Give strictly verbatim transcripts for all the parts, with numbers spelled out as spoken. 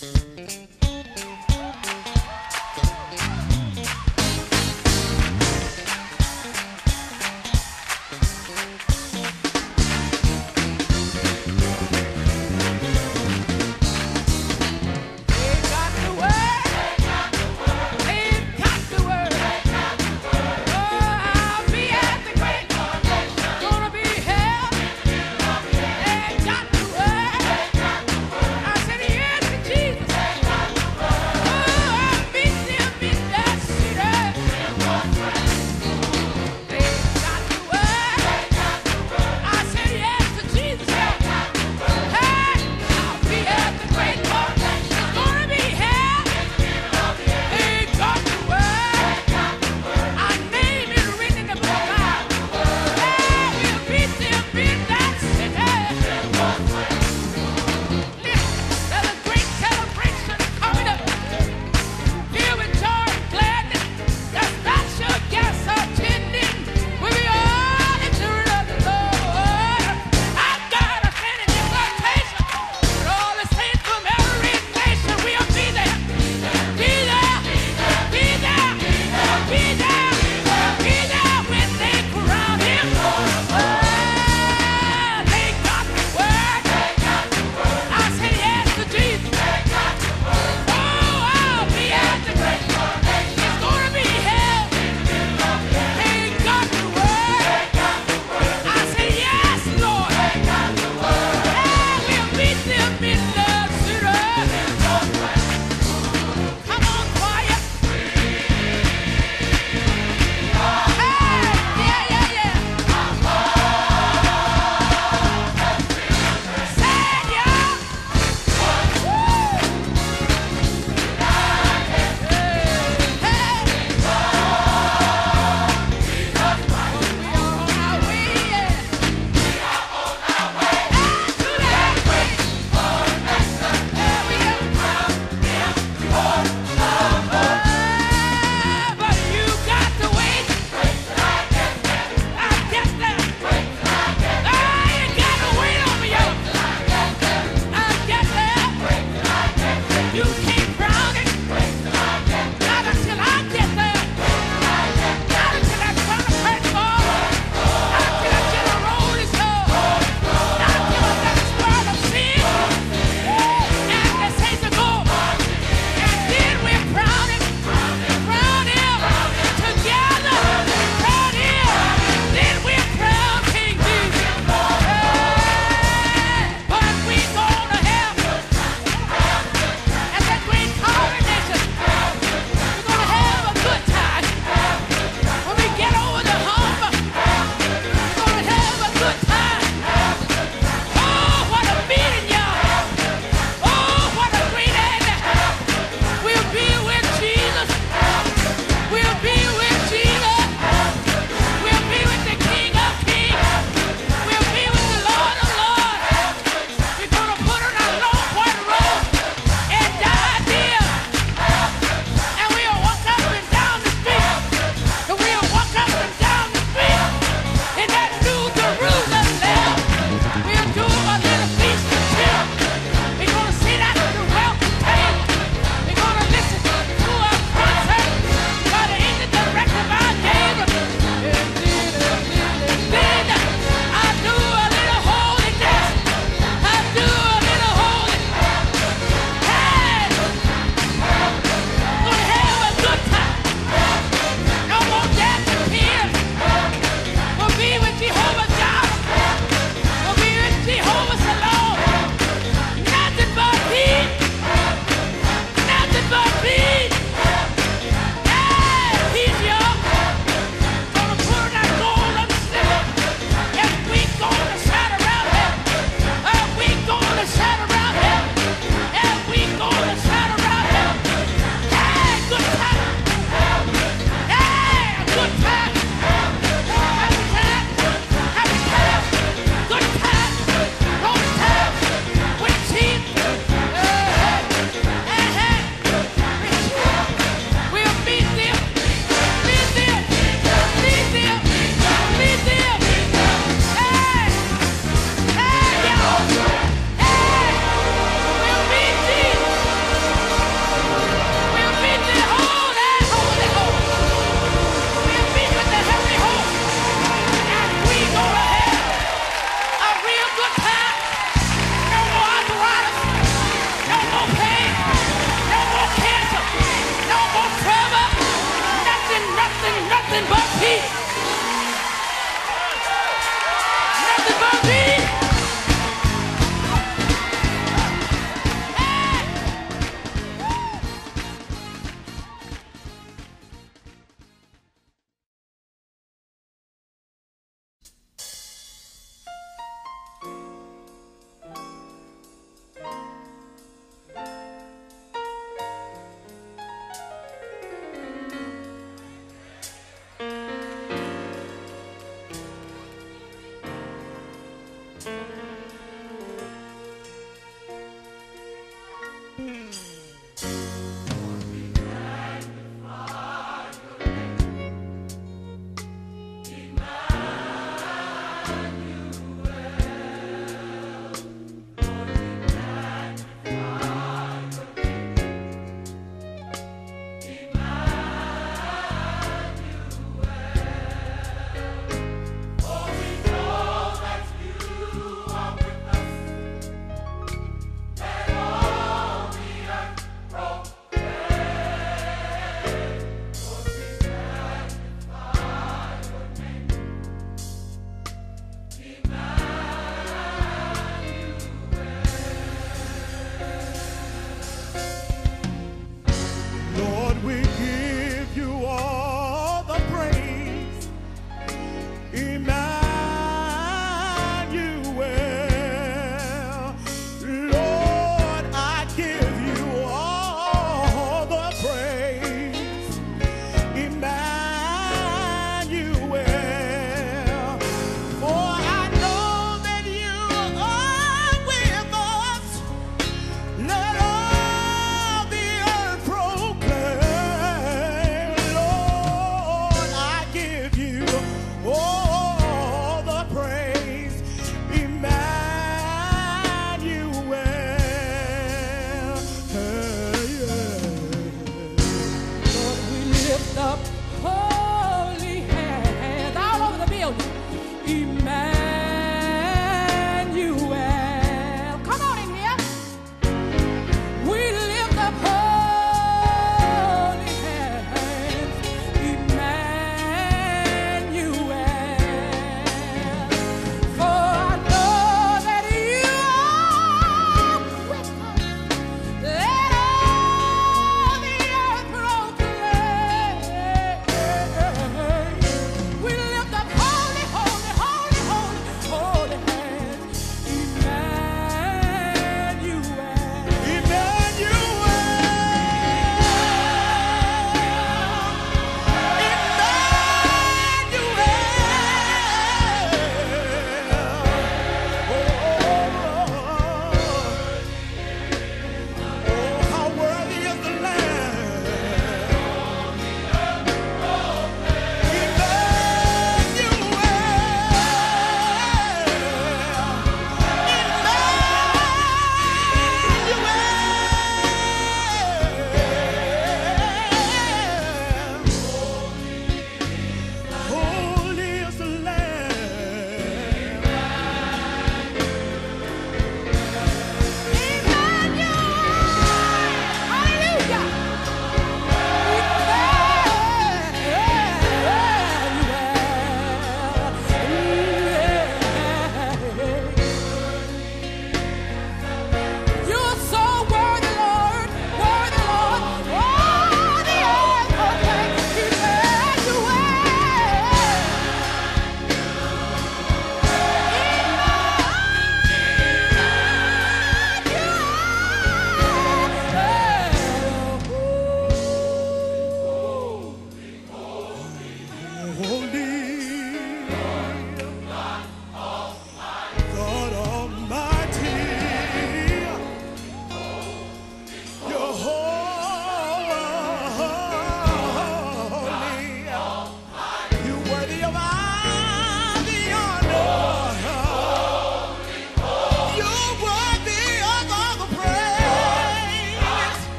I said yes to Jesus.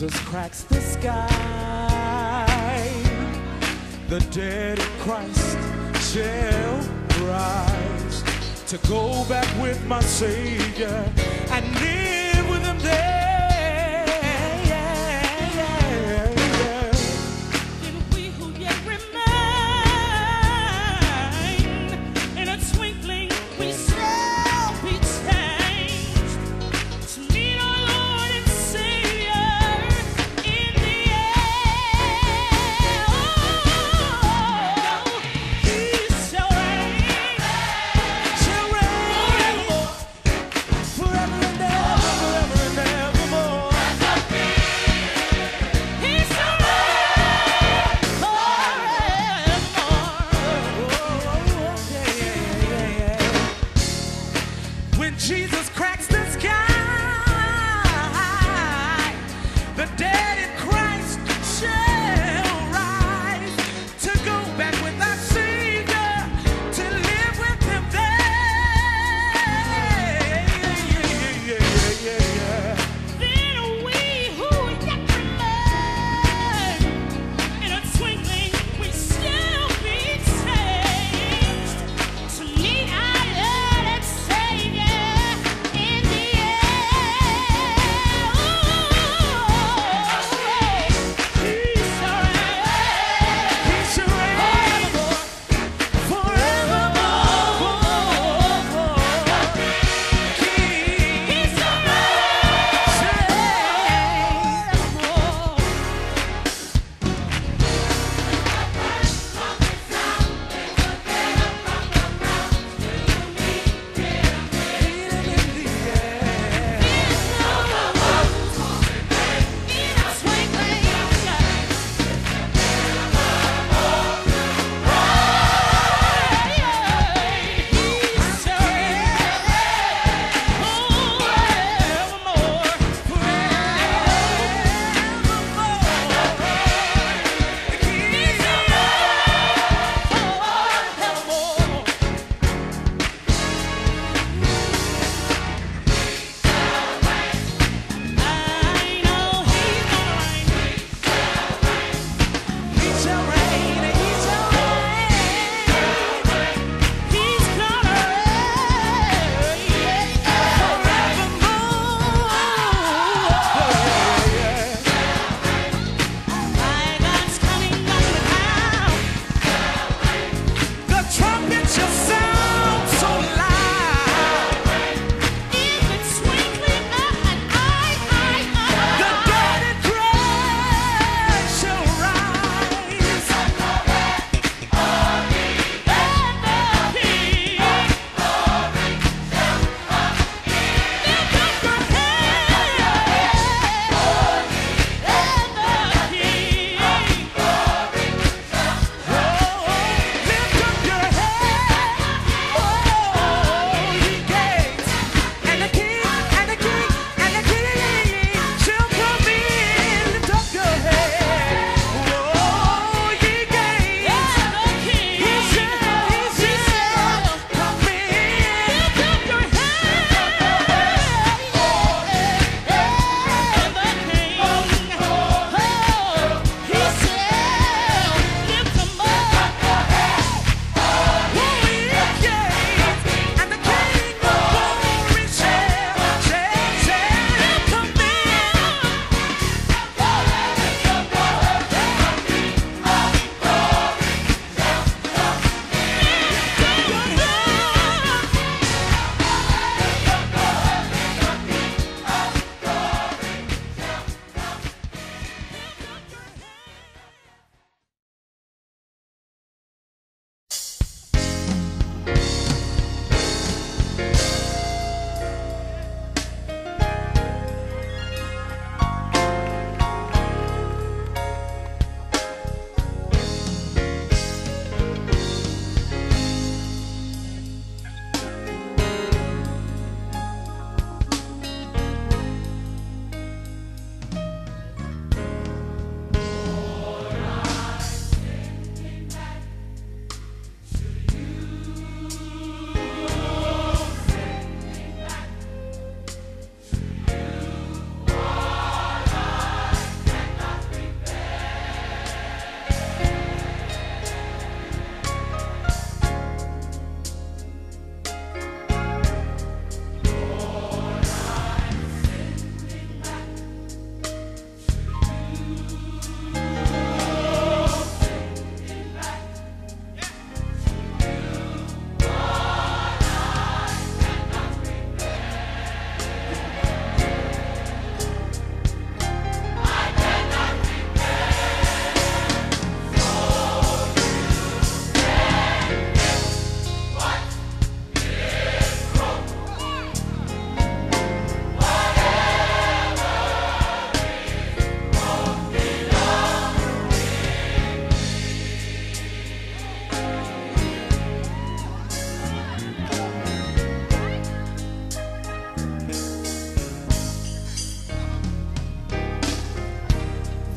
Jesus cracks the sky, the dead in Christ shall rise, to go back with my Savior and live with him there. Forever and ever.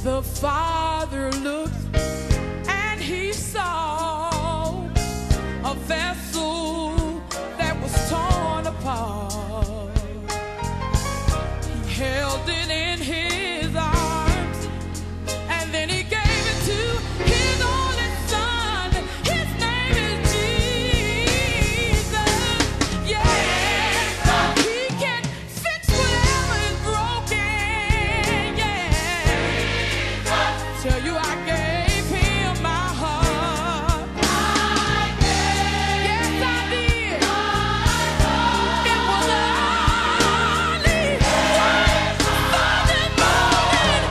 The Father looked and he saw a vessel that was torn apart. He held it in his arms and then he gave it to his only son. His name is Jesus. Yeah, he can fix whatever is broken. Yeah, tell you I gave him my heart. I gave. Yes, I did. It was early Sunday morning.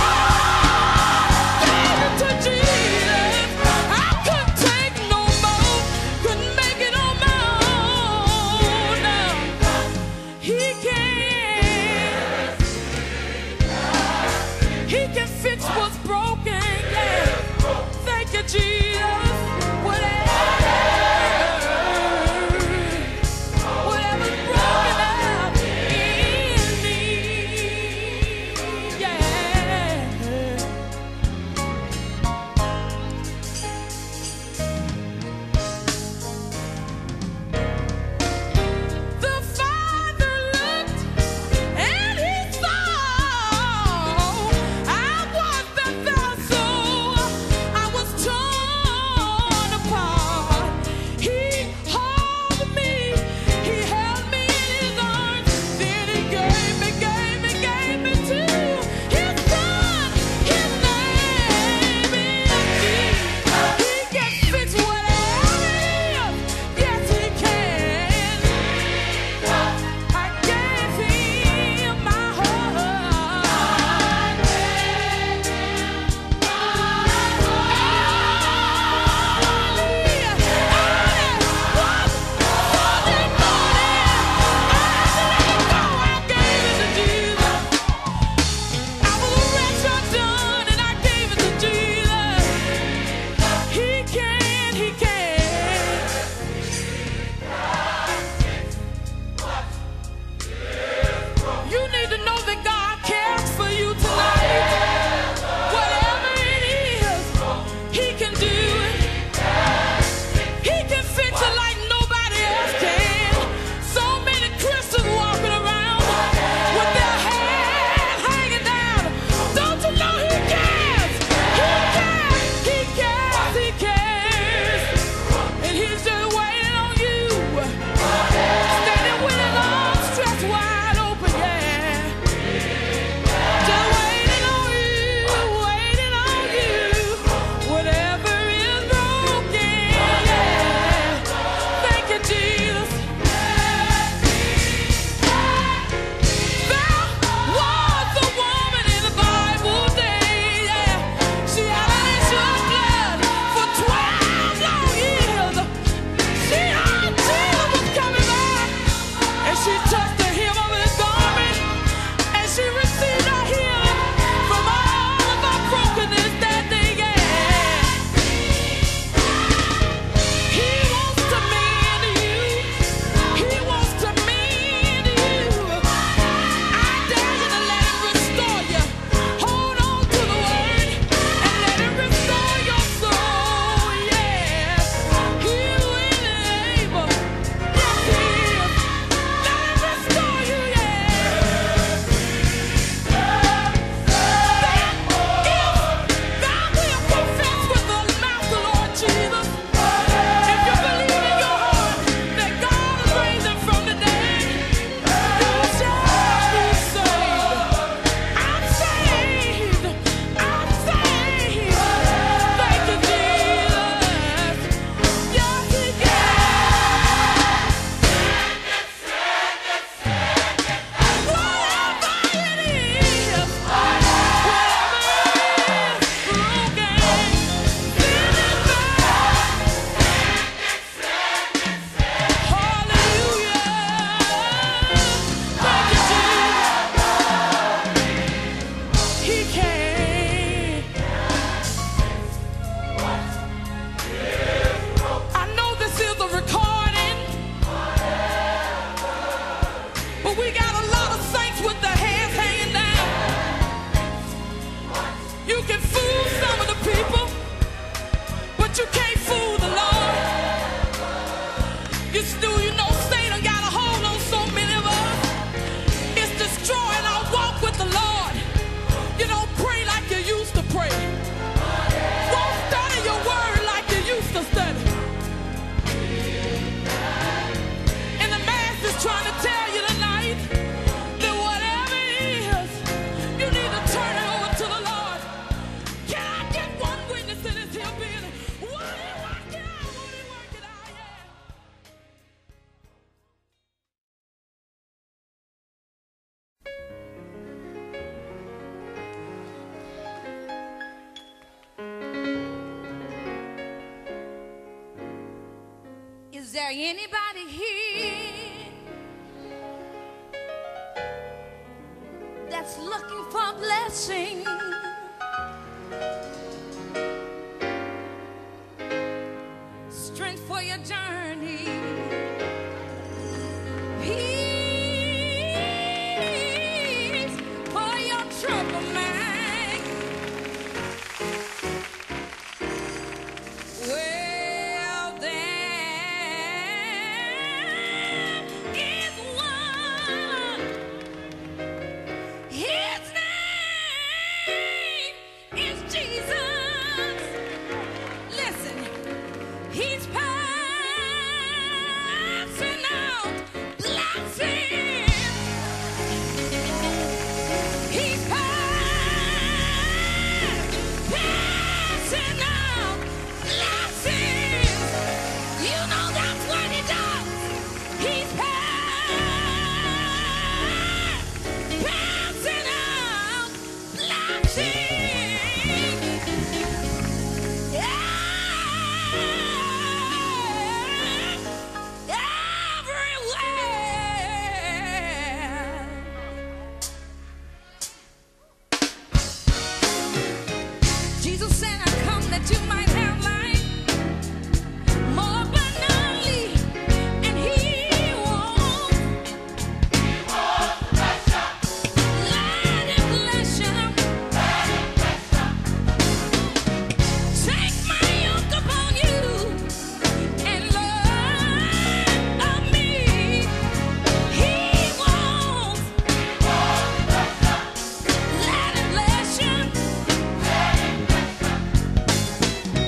I gave it to Jesus. I couldn't take no more. Couldn't make it on my own. He can. He can fix what's broken. Yeah. Thank you, Jesus. Whatever, whatever's broken out in me. Yeah. The Father looked and he saw I was the vessel. I was torn there anybody here that's looking for blessing? Strength for your journey, peace for your trouble mind. Well, there is one. His name is Jesus. Listen, he's passing out blessings. He's pass- passing out blessings. You know that's what he does. He's pass- passing out blessings. Everywhere. Jesus said, I come that you might have life more abundantly, and he won't let him bless you. Take my yoke upon you and learn of me. He won't let him bless you.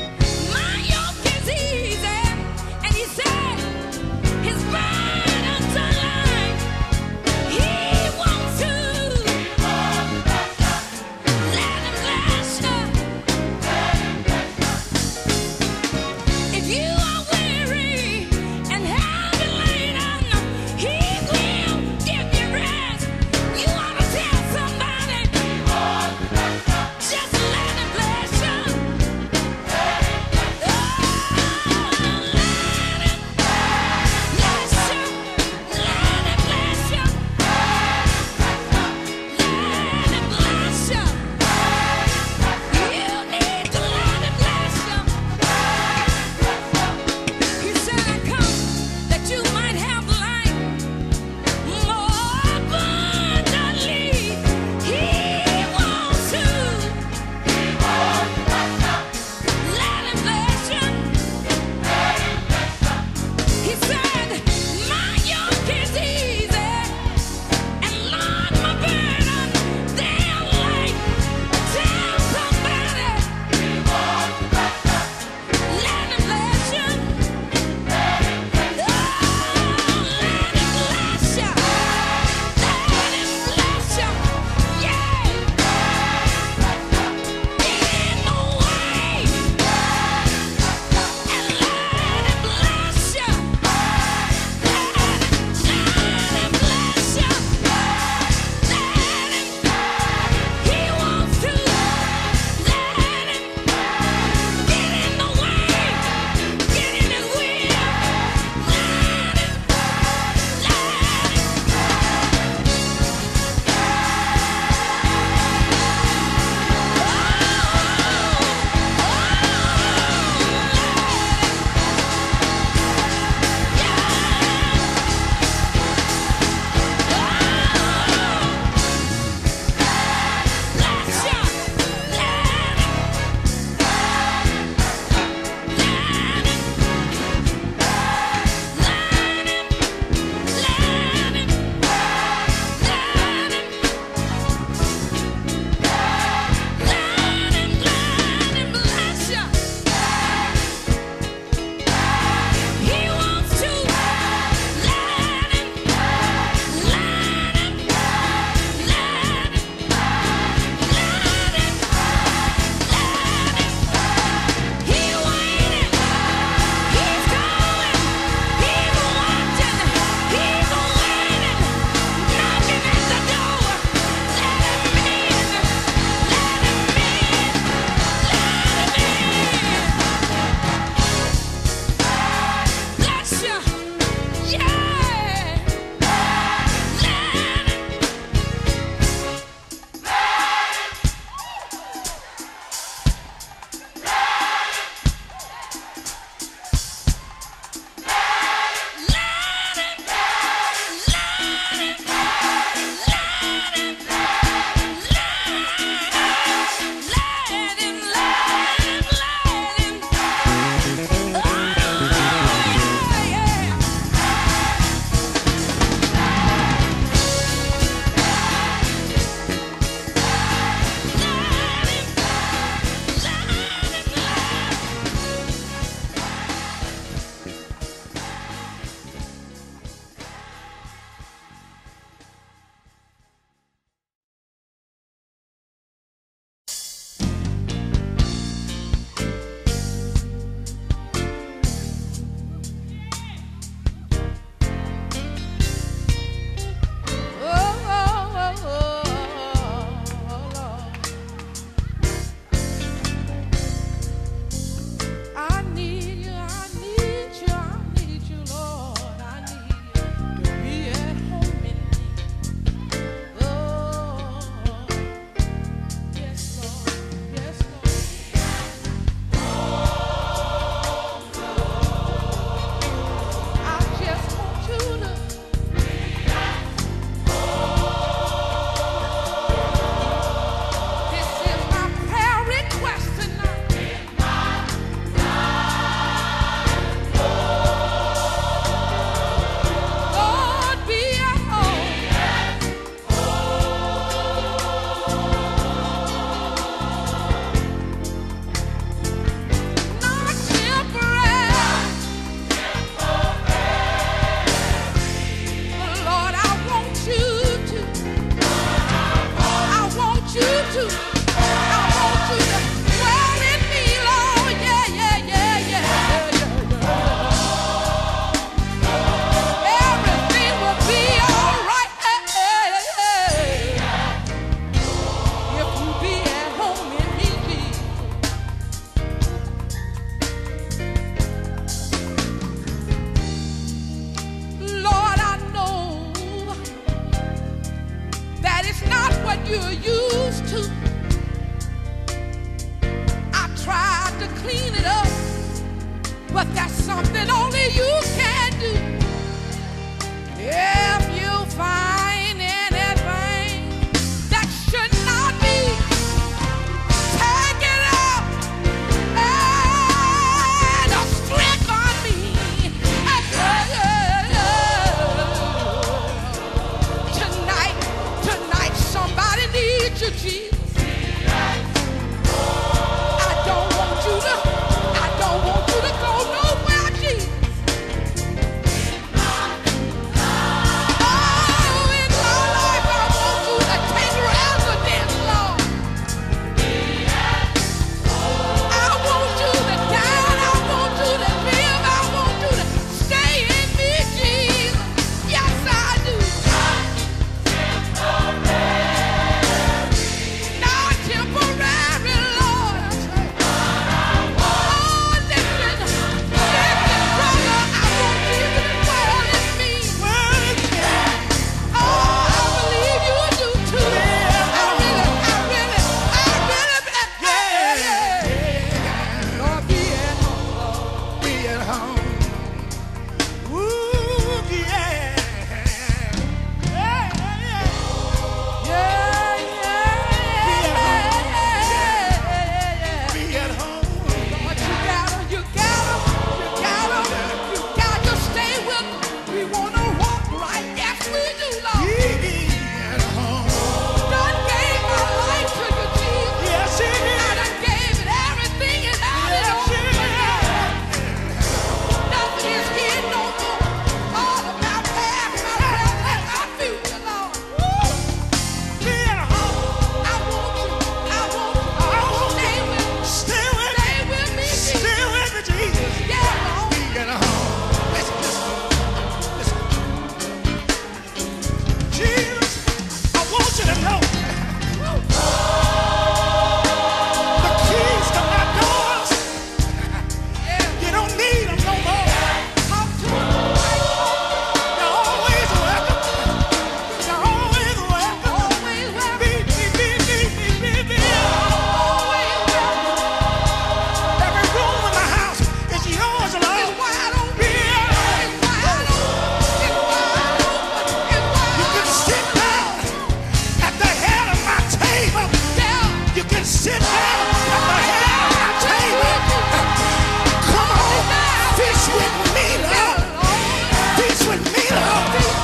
and sit down at the head of my table. Come on, feast with me, Lord. Feast with me, Lord.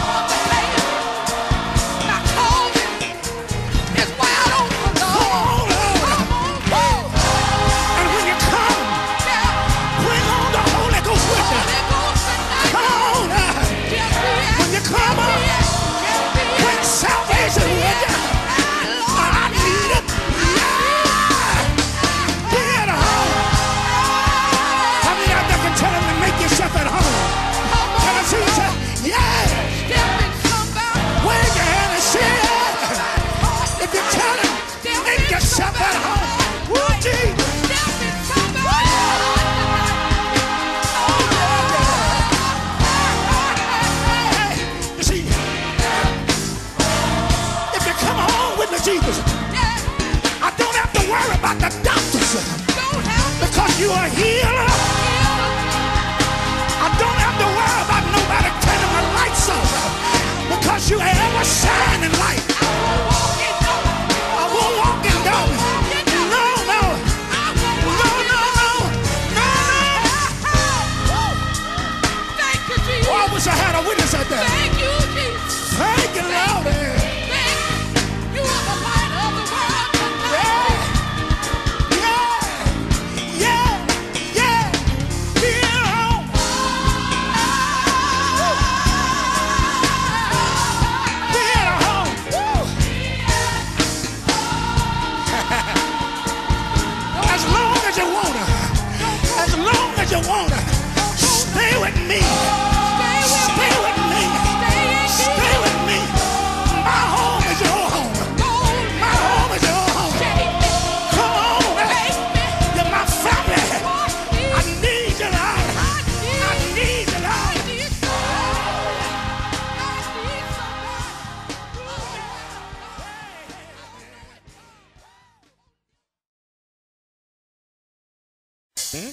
Jesus, I don't have to worry about the doctors because you are a healer. I don't have to worry about nobody turning the lights off because you are ever shining light. I won't walk in darkness. No, no, no, no, no, no. Thank you, Jesus. Oh, I wish I had a witness out there. Thank you, Jesus. Thank you, Lord. You wanna stay with me, stay with me, stay with me. My home is your home, my home is your home. Come on, you're my family. I need you, Lord. I need you, Lord. Hmm?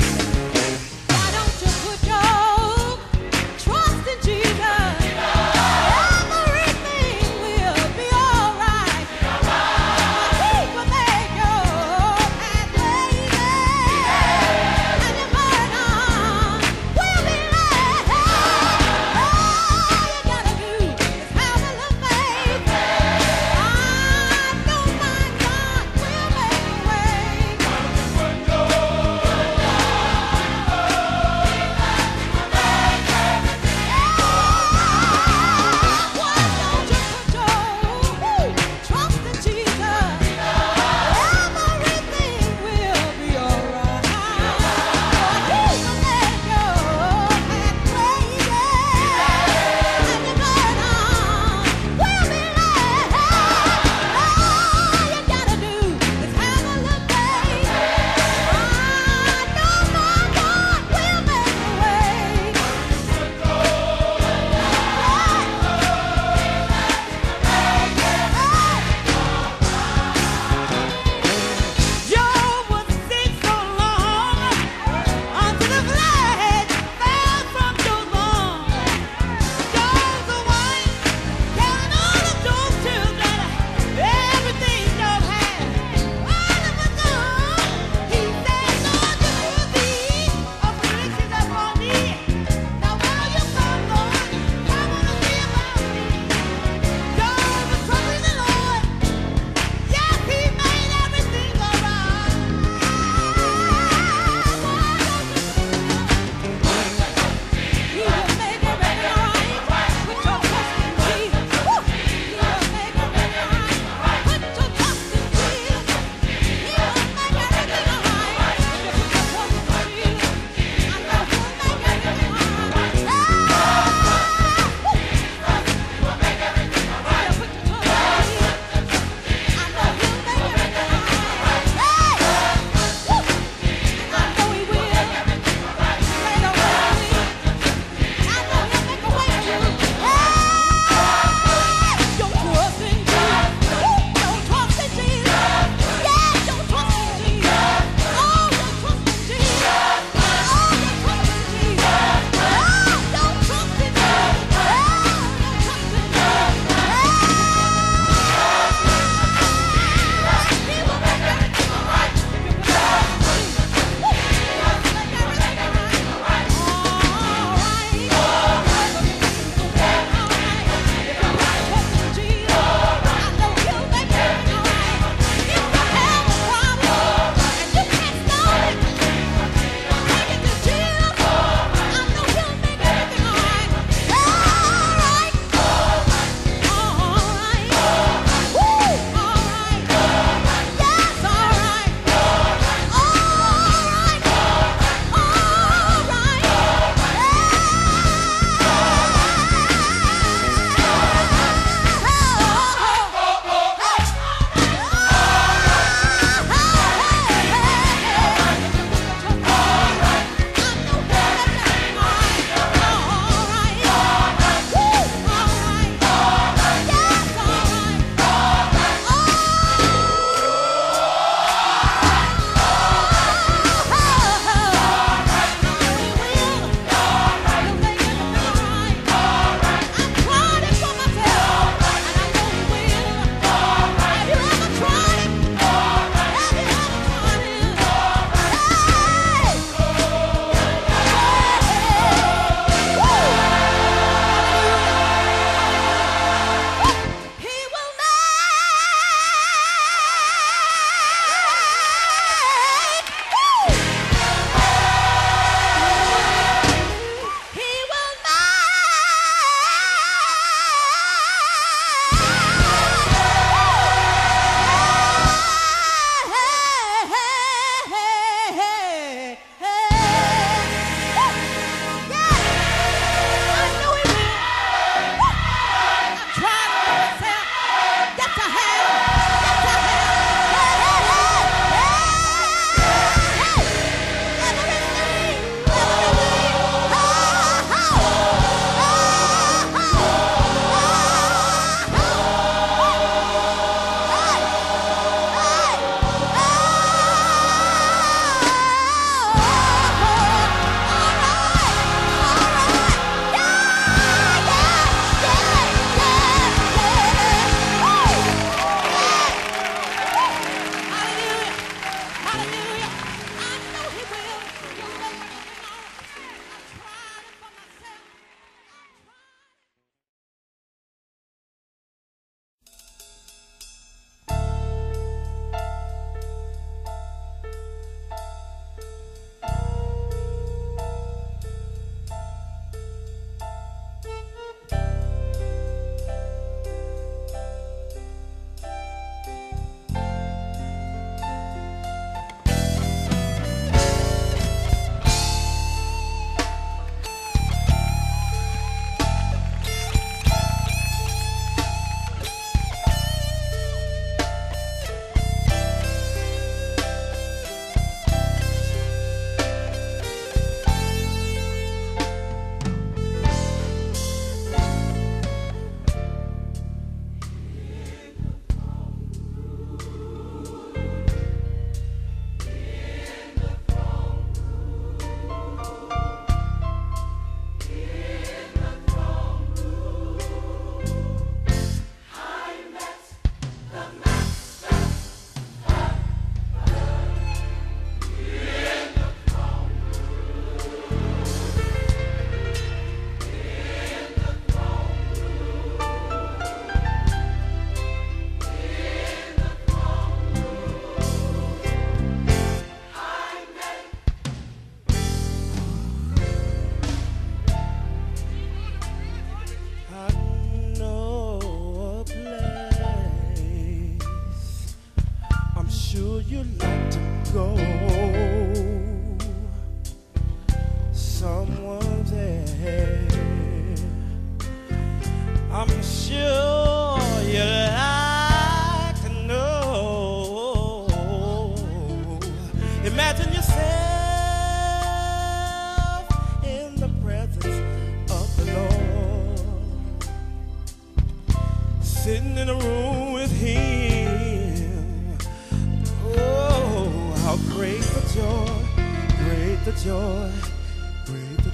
Why don't you put your trust in Jesus?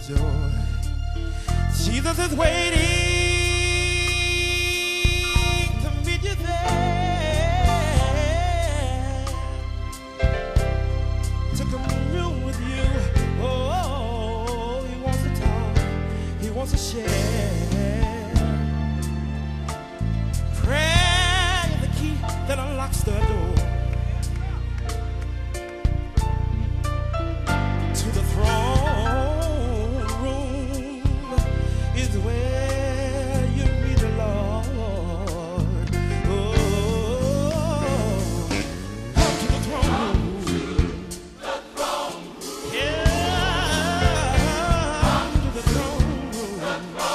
joy. Jesus is waiting to meet you there, to commune with you. Oh, he wants to talk, he wants to share. Prayer is the key that unlocks the door to the throne room, is where you meet the Lord. Oh, come to the throne room. Yeah, come to the throne room.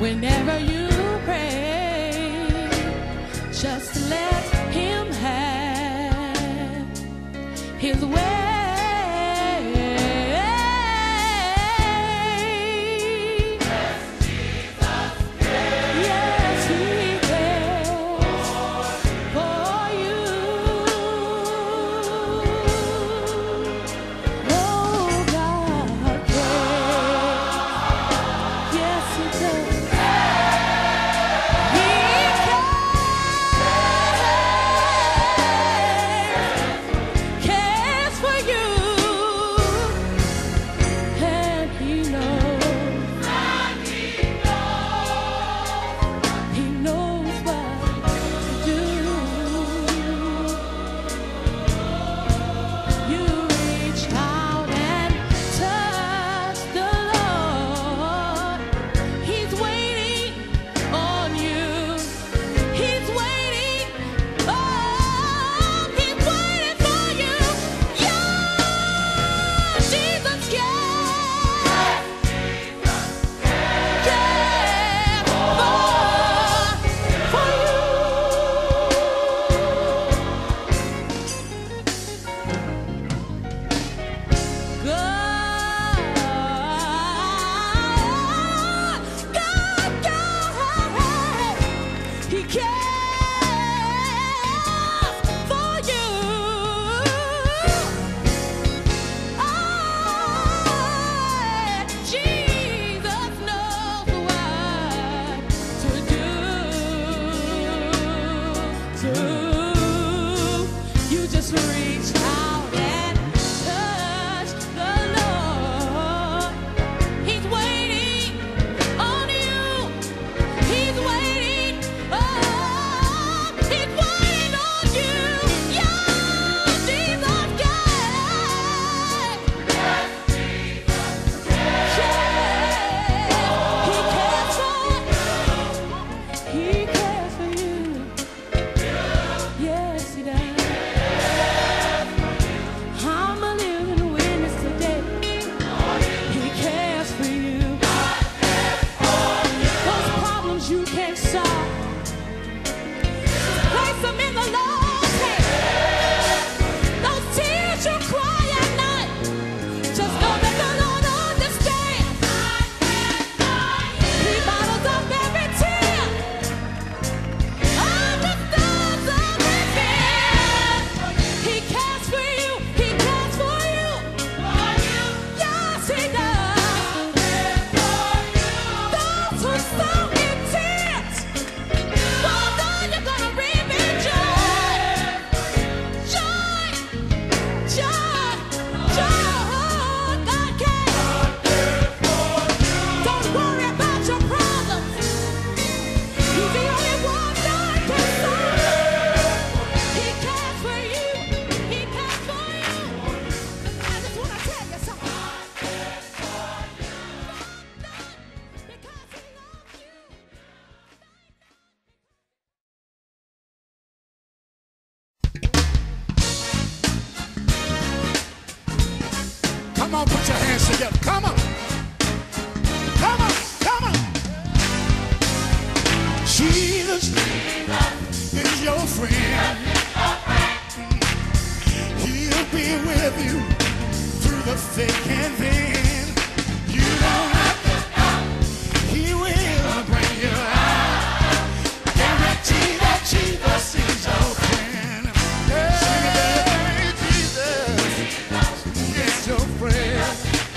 Whenever you pray, just let him have his way. Yes, he cares for you. Oh, God cares. Yes, he does. Cares for you, and he knows, he knows what to do. You reach out and touch the Lord. He's waiting on you. He's waiting. Oh, he's waiting for you. Yeah, Jesus cares. Cares for, for you. God, God, God, he cares for you. Oh, Jesus knows what to do. To you just reach out and touch the Lord. He's waiting on you. He's waiting. Oh, he's waiting on you. Yeah, Jesus cares. He cares for you. Yes, he does. I'm a living witness today. He cares for you. Those problems you can't solve, place them in the Lord's hand. Those tears you cry at night, just know that the Lord understands. He bottles up every tear, understands everything. He cares for you. He cares for you. Yes, he does. Those who sow in tears, well, now you're gonna reap in joy. Joy, joy, joy. God cares. Don't worry about your problems. He's the only one that can solve. He cares for you. He cares for you. I just want to tell you something. Because he loves you. Come on, put your hands together. Come on. Come on. Come on. Jesus is your friend. He'll be with you through the thick and thin. You don't have to doubt. He will bring you out. I guarantee that Jesus is your friend. Hey, Jesus is your friend.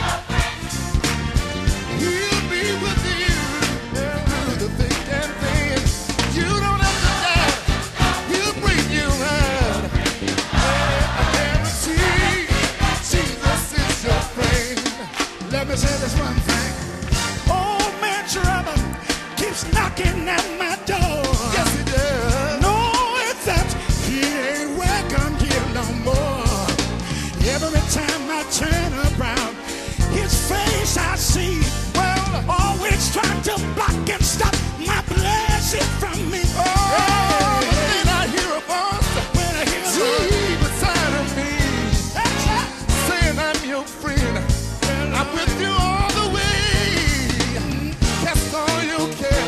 He'll be with you through the thick and thin. You don't have to doubt. He'll bring you out. I guarantee Jesus is your friend. Let me say this one thing. Old man trouble keeps knocking at my door. Yes, he does. No, it's that he ain't welcome here no more. Every time I turn around, his face I see. Well, always trying to block and stop my blessing from me. Oh, but then I hear a voice. When I hear a voice deep inside of me, saying I'm your friend. I'm with you all the way. That's all you care.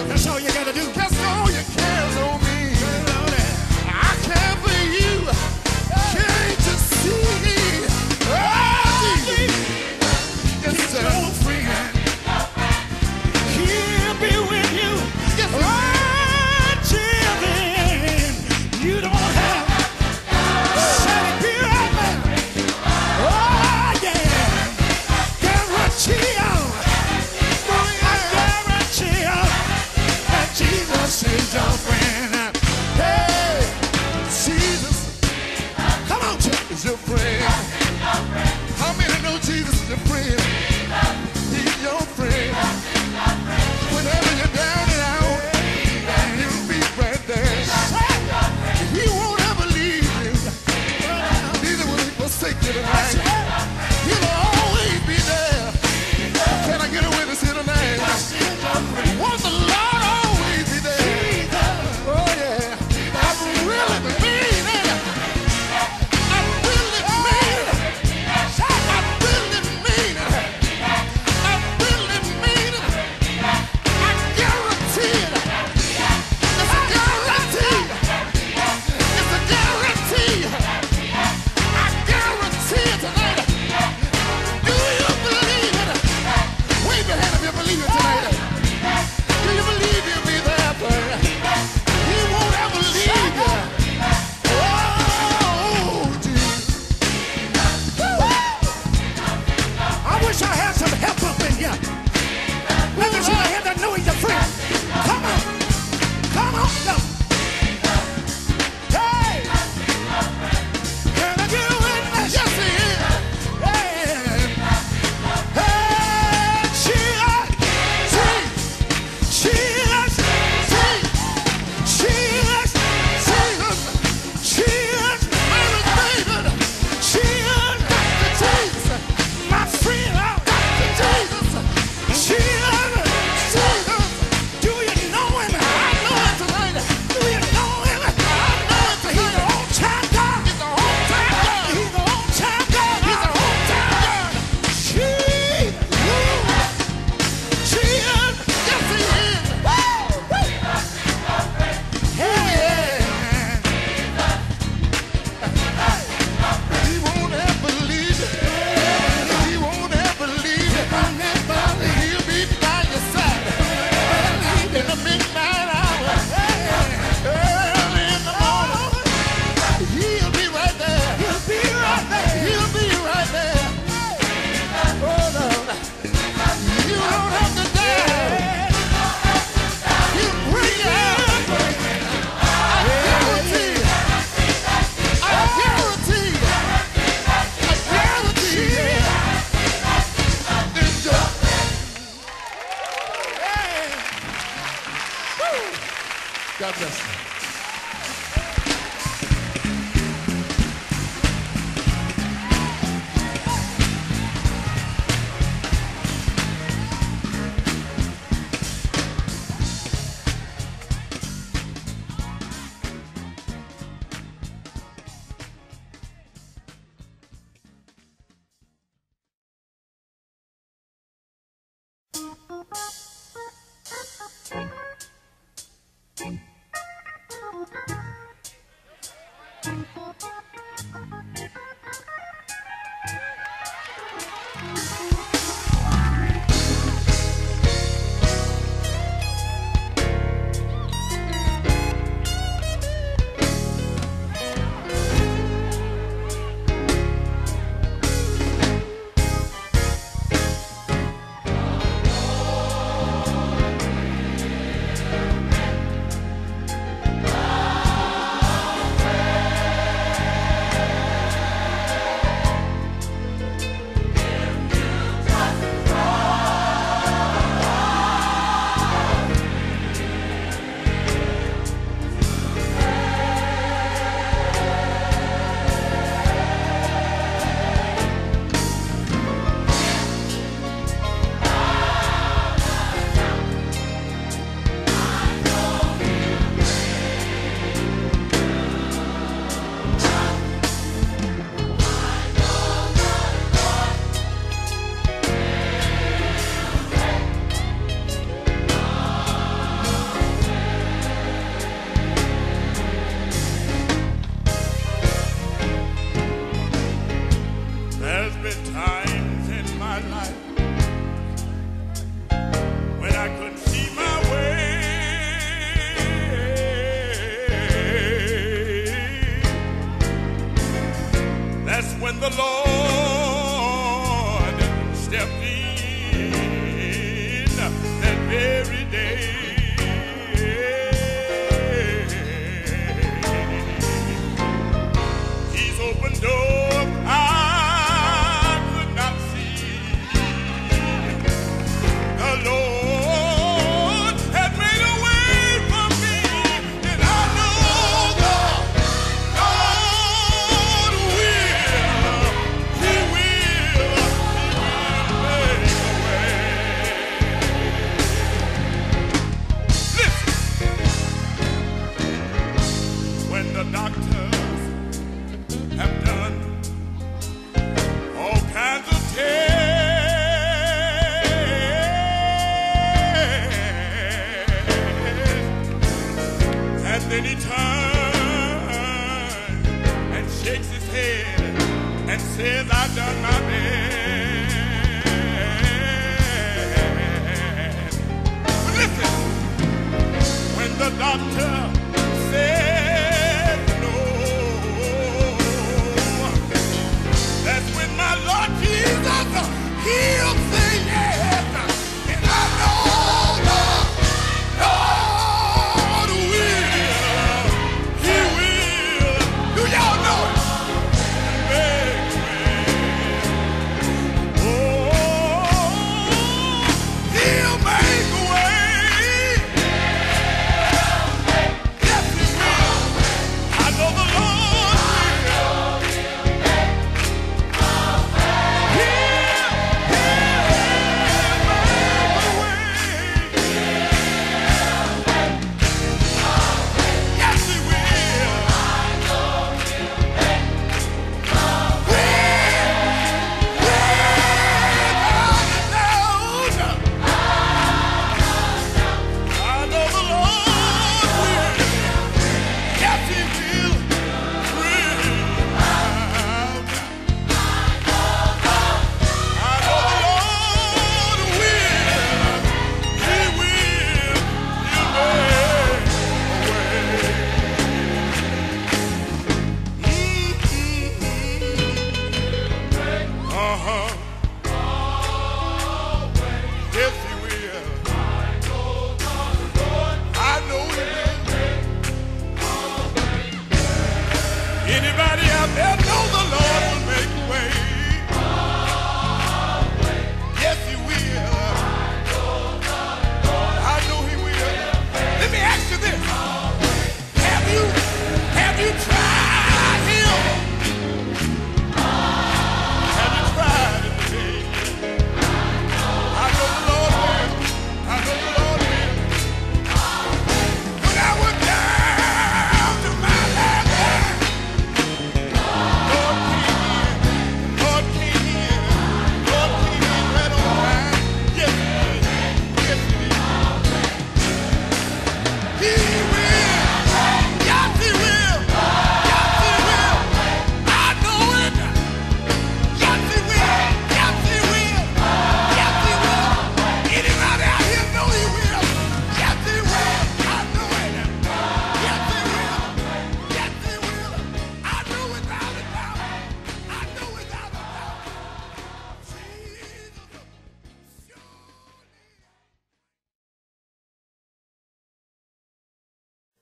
God bless you.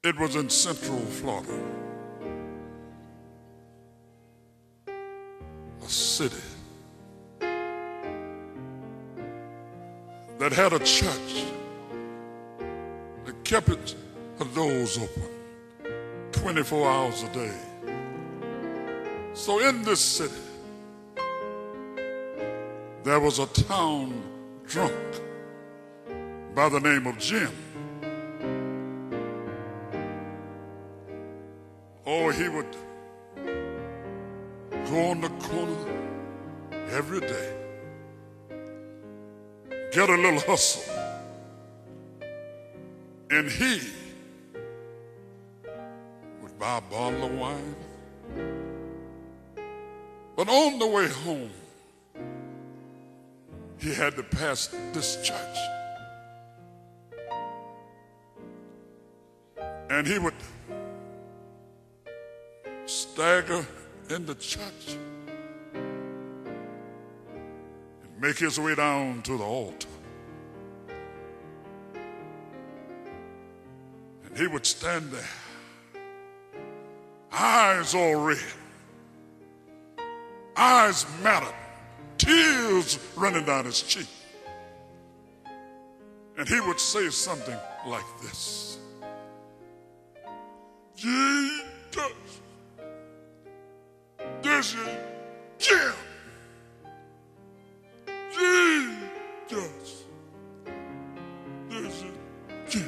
It was in Central Florida, a city that had a church that kept its doors open twenty-four hours a day. So in this city, there was a town drunk by the name of Jim. Oh, he would go on the corner every day, get a little hustle, and he would buy a bottle of wine. But on the way home, he had to pass this church. And he would stagger in the church and make his way down to the altar. And he would stand there, eyes all red, eyes matted, tears running down his cheek. And he would say something like this: Jesus, this is Jim. Jesus, this is Jim.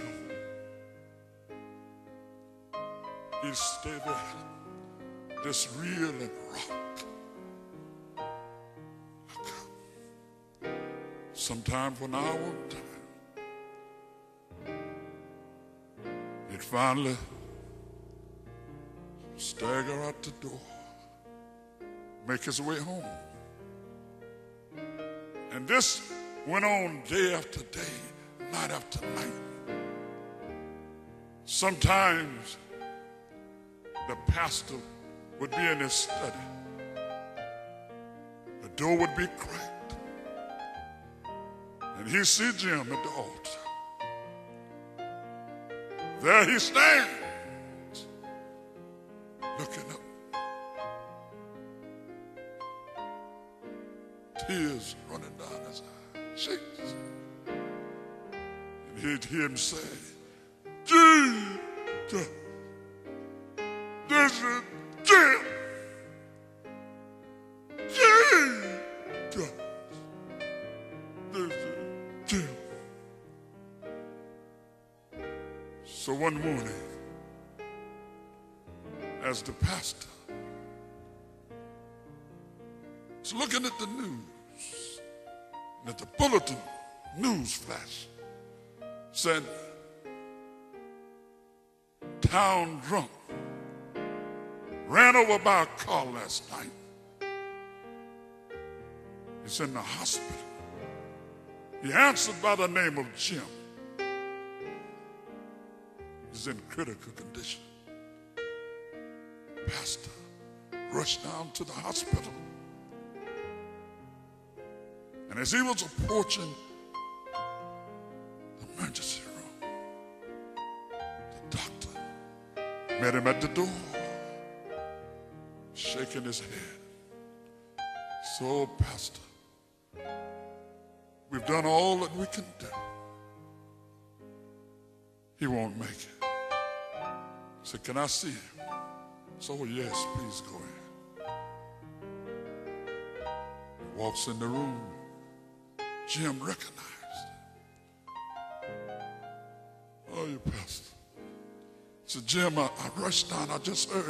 He'd stay there, just reel and rock. Sometime for an hour of time, he'd finally stagger out the door, make his way home. And this went on day after day, night after night. Sometimes the pastor would be in his study. The door would be cracked, and he'd see Jim at the altar. There he stands, looking up, tears running down his cheeks. And he'd hear him say, Jesus, this is Jim. Jesus, this is Jim. So one morning, as the pastor was looking at the news, and at the bulletin news flash said, town drunk ran over by a car last night. He's in the hospital. He answered by the name of Jim. He's in critical condition. Pastor rushed down to the hospital. And as he was approaching the emergency room, the doctor met him at the door, shaking his head. So, Pastor, we've done all that we can do. He won't make it. I said, can I see him? So, yes, please go in. He walks in the room. Jim recognized. Oh, you pastor. He said, Jim, I, I rushed down. I just heard.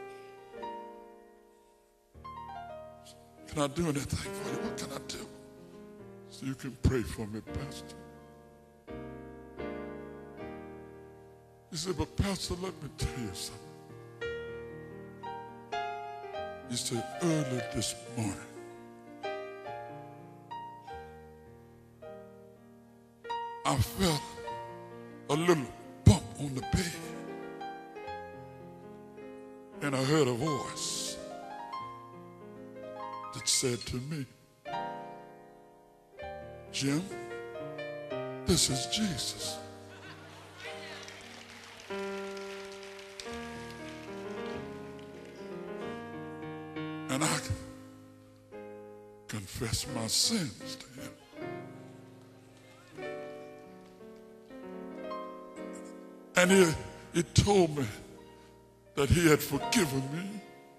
Can I do anything for you? What can I do? So you can pray for me, Pastor. He said, but Pastor, let me tell you something. He said, early this morning, I felt a little bump on the bed, and I heard a voice that said to me, Jim, this is Jesus. And I confessed my sins to him. And he, he told me that he had forgiven me.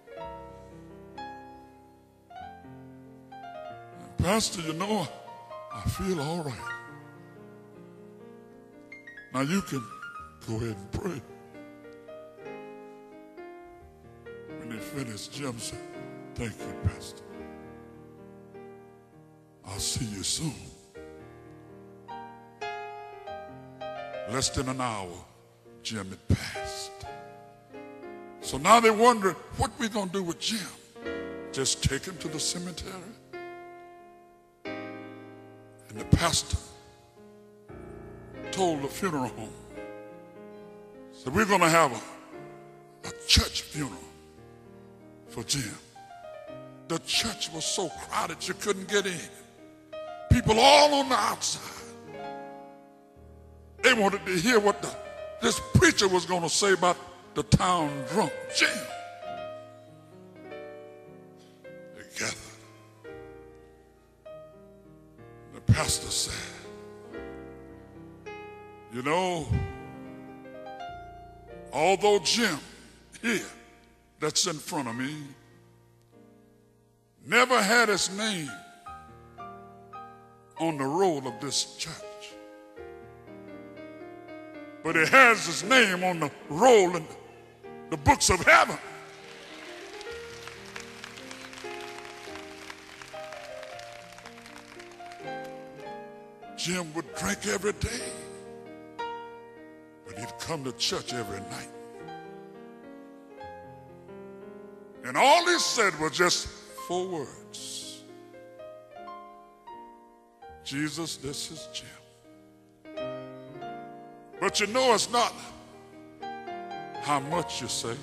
And Pastor, you know, I feel all right. Now you can go ahead and pray. When he finished, Jim said, thank you, Pastor. I'll see you soon. Less than an hour, Jim had passed. So now they wonder, what we going to do with Jim? Just take him to the cemetery? And the pastor told the funeral home, so we're going to have a, a church funeral for Jim. The church was so crowded you couldn't get in. People all on the outside. They wanted to hear what the, this preacher was going to say about the town drunk Jim. They gathered. The pastor said, you know, although Jim here, that's in front of me, never had his name on the roll of this church, but he has his name on the roll in the books of heaven. Jim would drink every day, but he'd come to church every night. And all he said was just four words. Jesus, this is Jim. But you know it's not how much you say,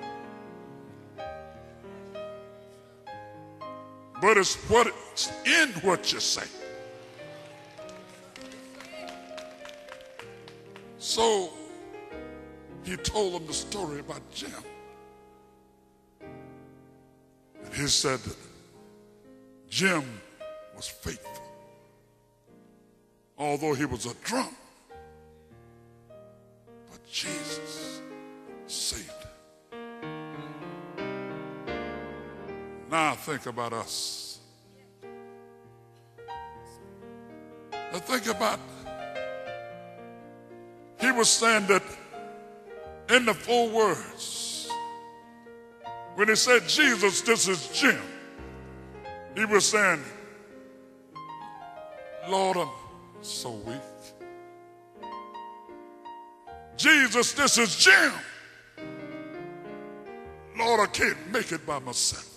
but it's what's in what you say. So he told them the story about Jim. And he said that Jim was faithful. Although he was a drunk, but Jesus saved him. Now think about us. Now think about, he was saying that in the four words, when he said, Jesus, this is Jim, he was saying, Lord, I'm so weak. Jesus, this is Jim. Lord, I can't make it by myself.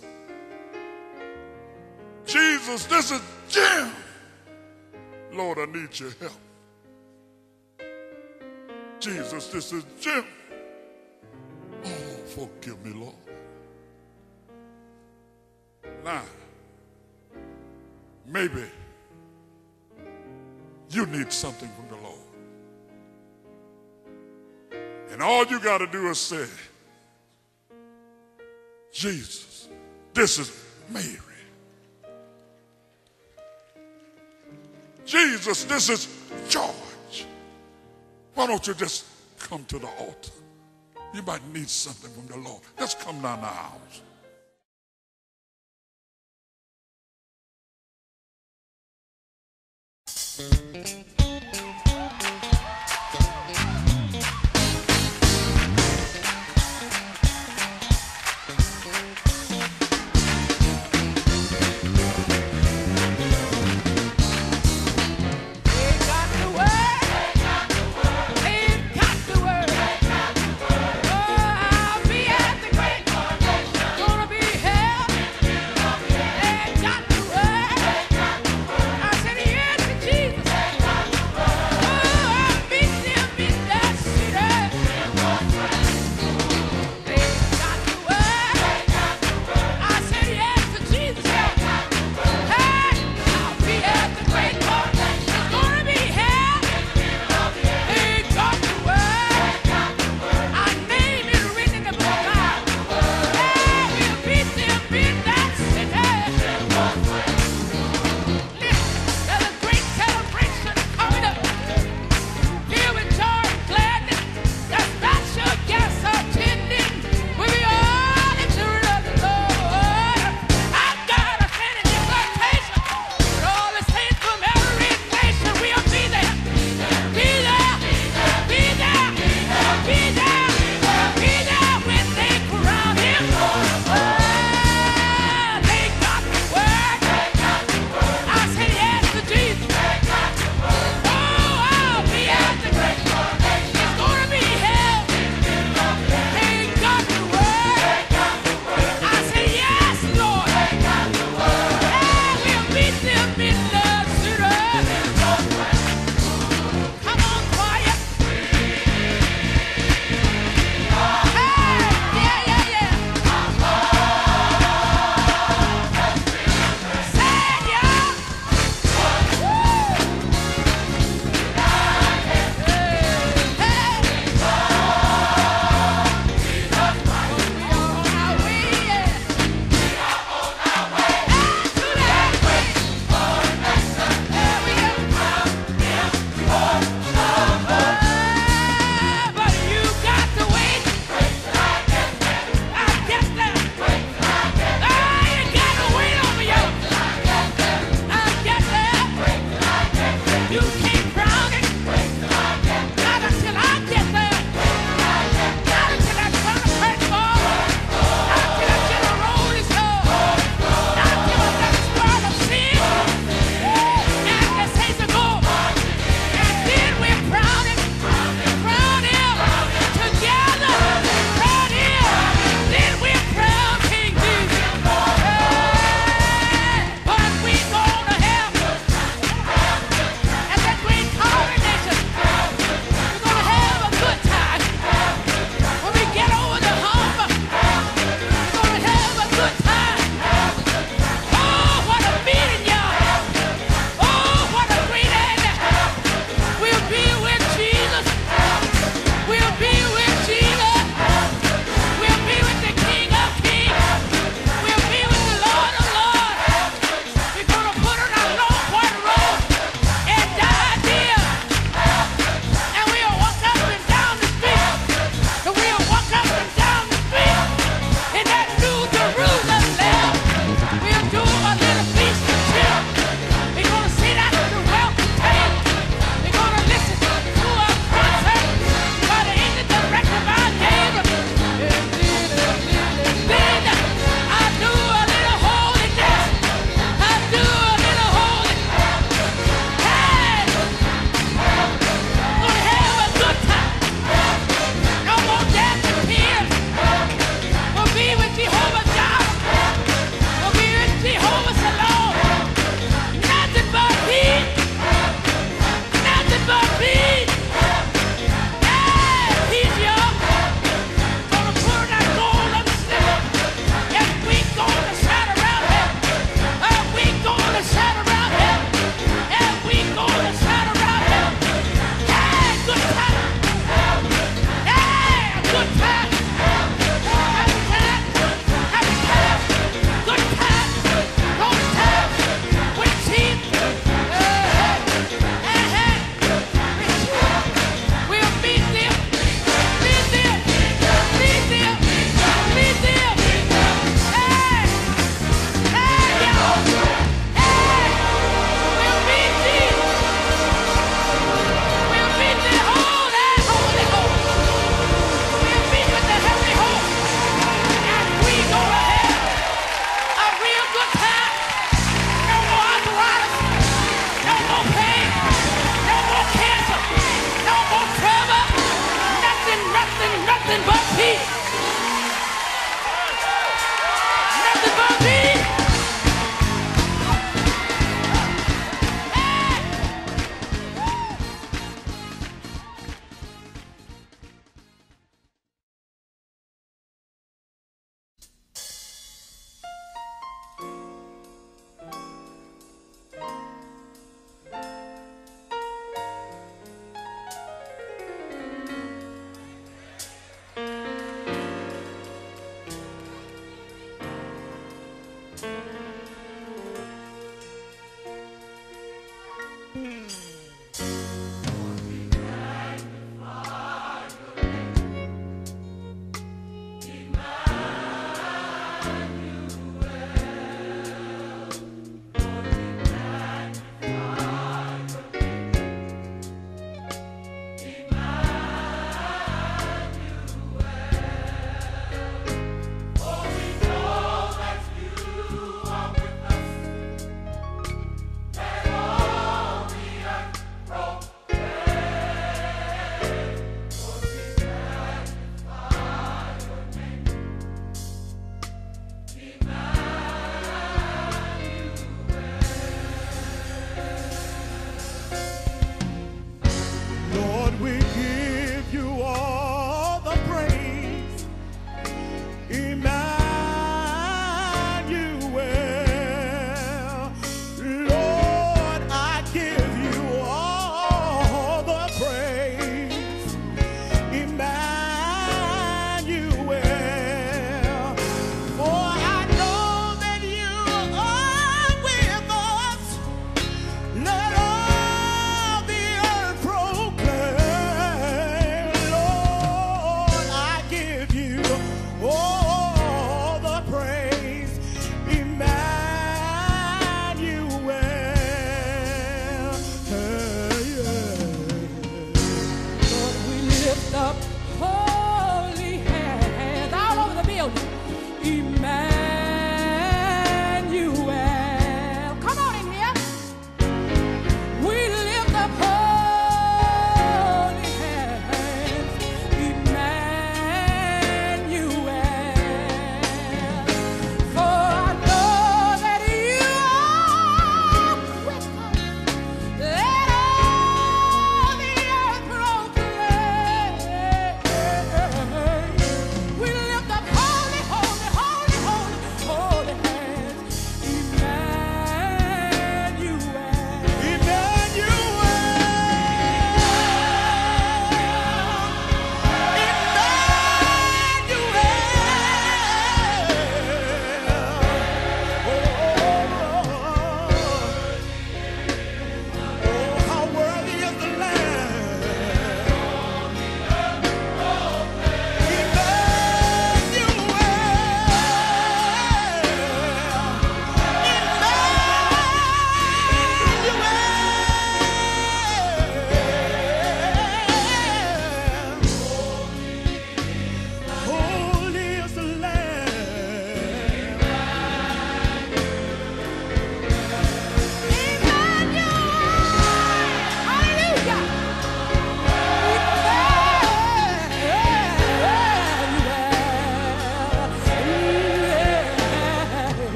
Jesus, this is Jim. Lord, I need your help. Jesus, this is Jim. Oh, forgive me, Lord. Now, maybe you need something from the Lord. And all you got to do is say, Jesus, this is Mary. Jesus, this is George. Why don't you just come to the altar? You might need something from the Lord. Just come down the house. I said yes to Jesus.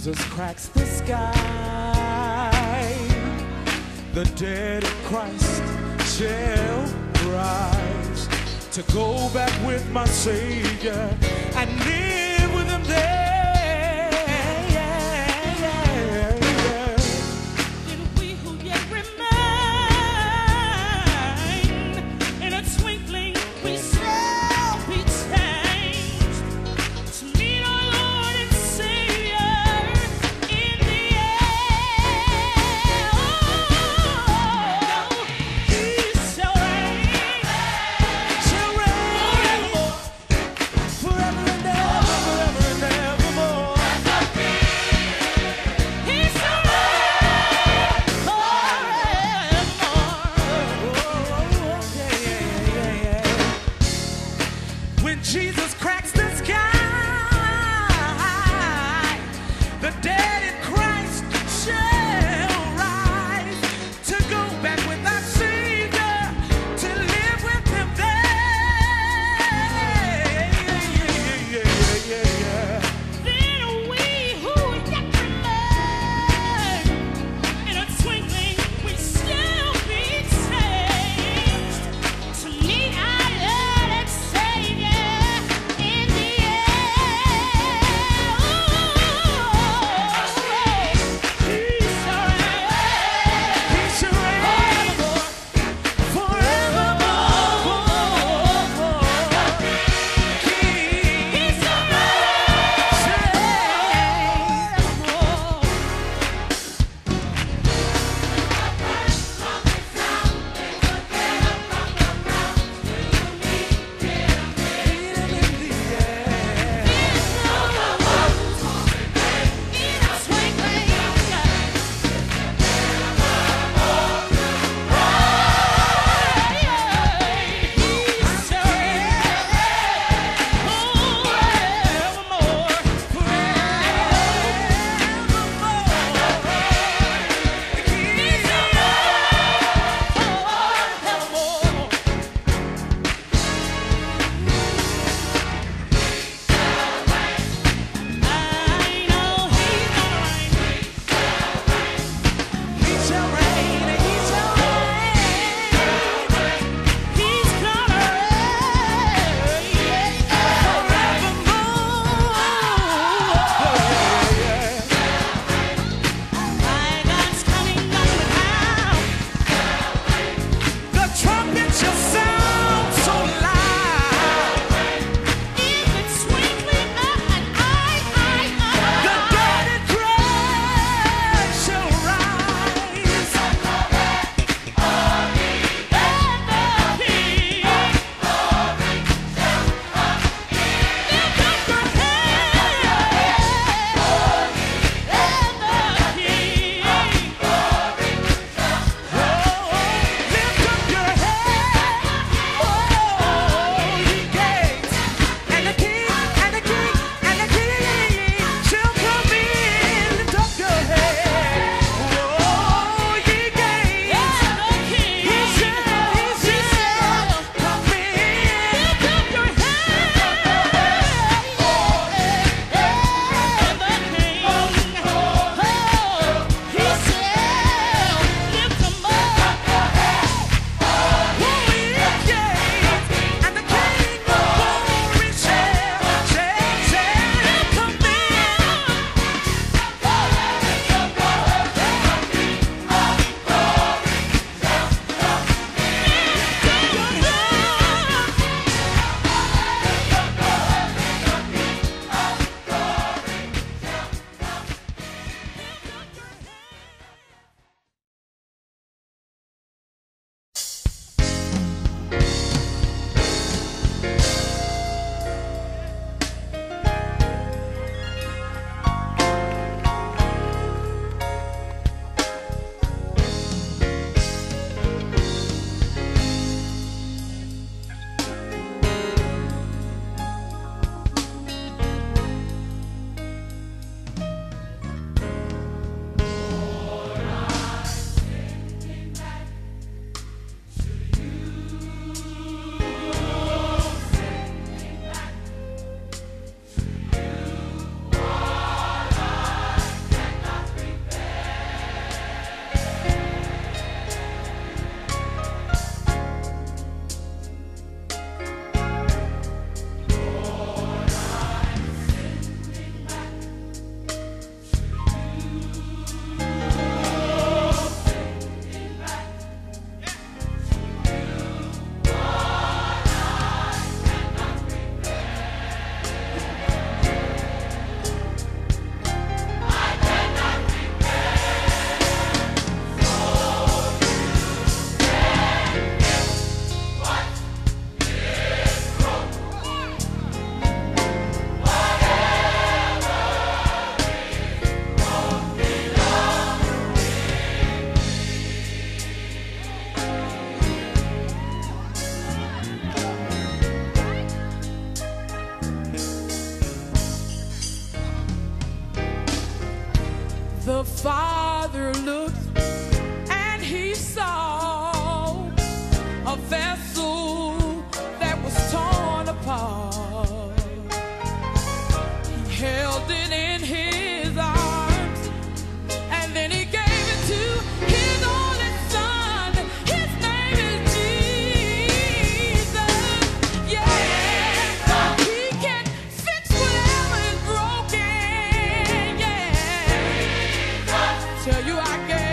Jesus cracks the sky, the dead in Christ shall rise to go back with my Savior and live with him there. Father looked and he saw a vessel that was torn apart. He held it in his arms and then he gave it to his only son. His name is Jesus. Yeah, he can fix whatever is broken. Yeah, tell you I guess.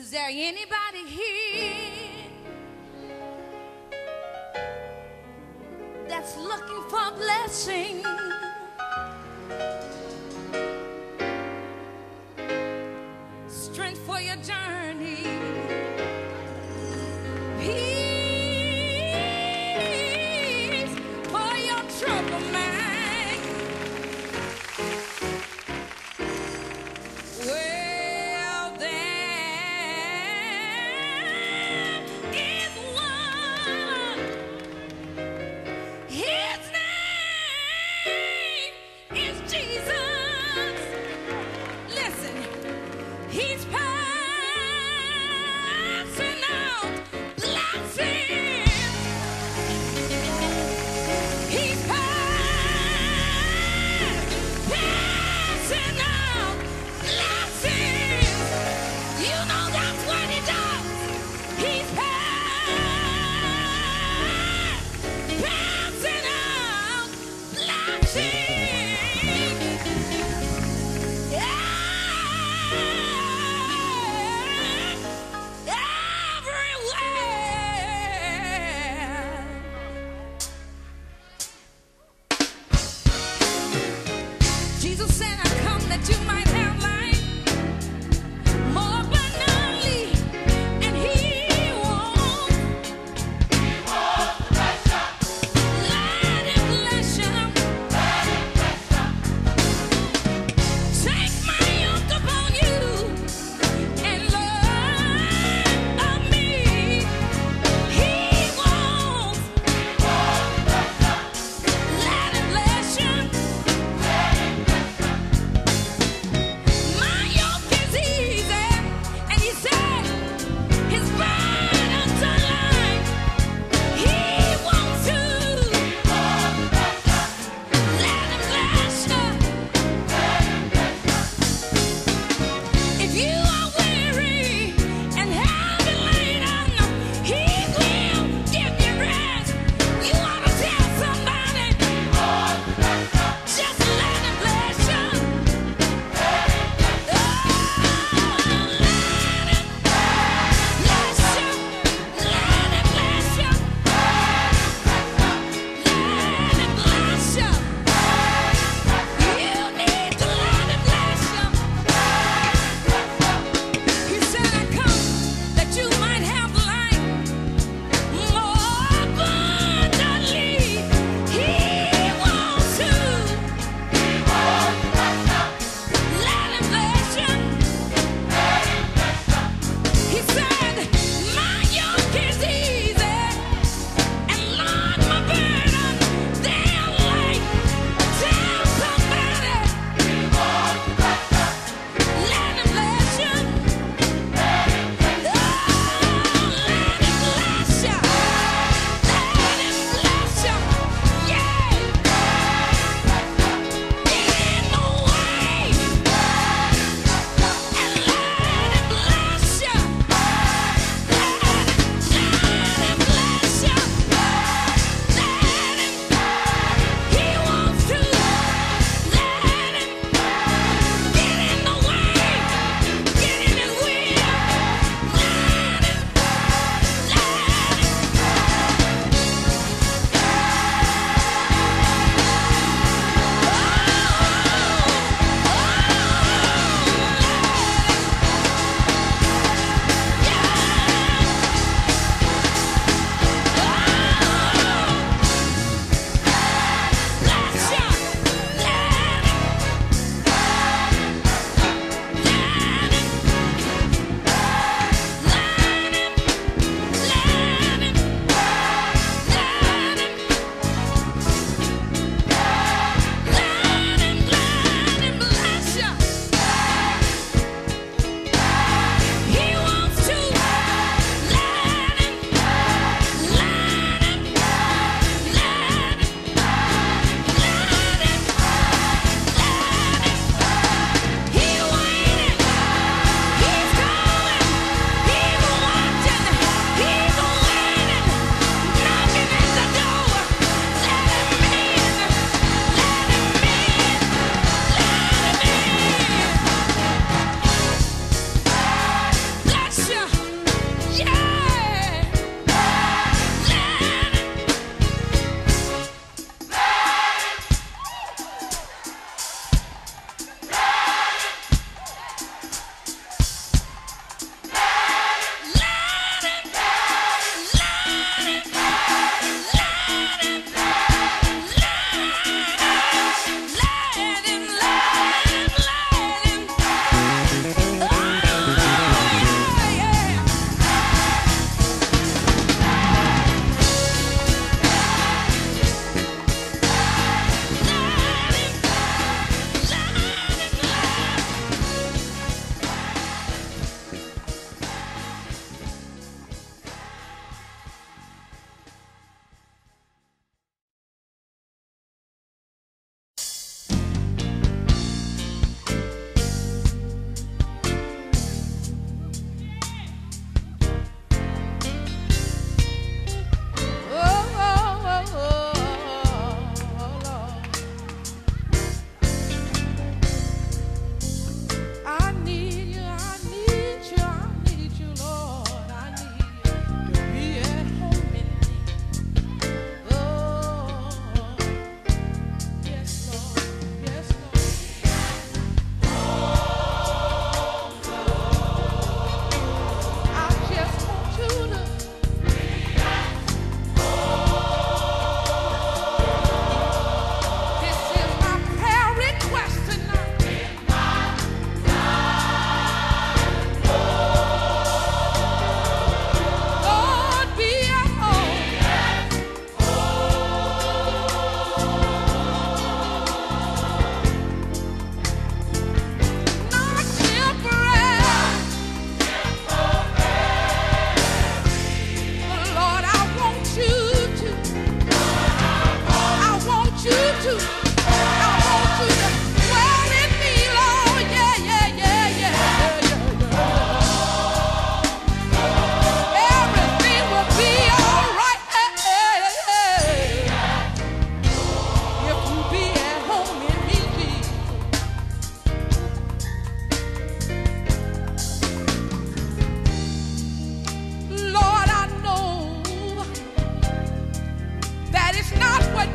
Is there anybody here that's looking for blessing? Strength for your journey, peace for your trouble mind. Well, there is one. His name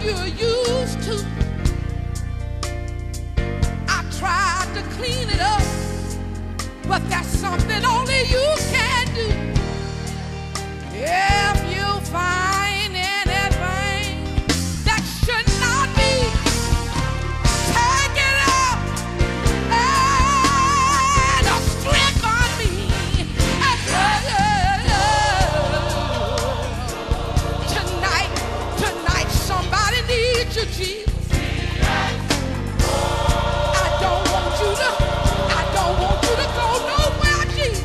you're used to. I tried to clean it up, but that's something only you can do. If you find anything that should not be, take it up and a strike on me. And, uh, tonight, tonight, somebody needs you, Jesus. I don't want you to, I don't want you to go nowhere, Jesus.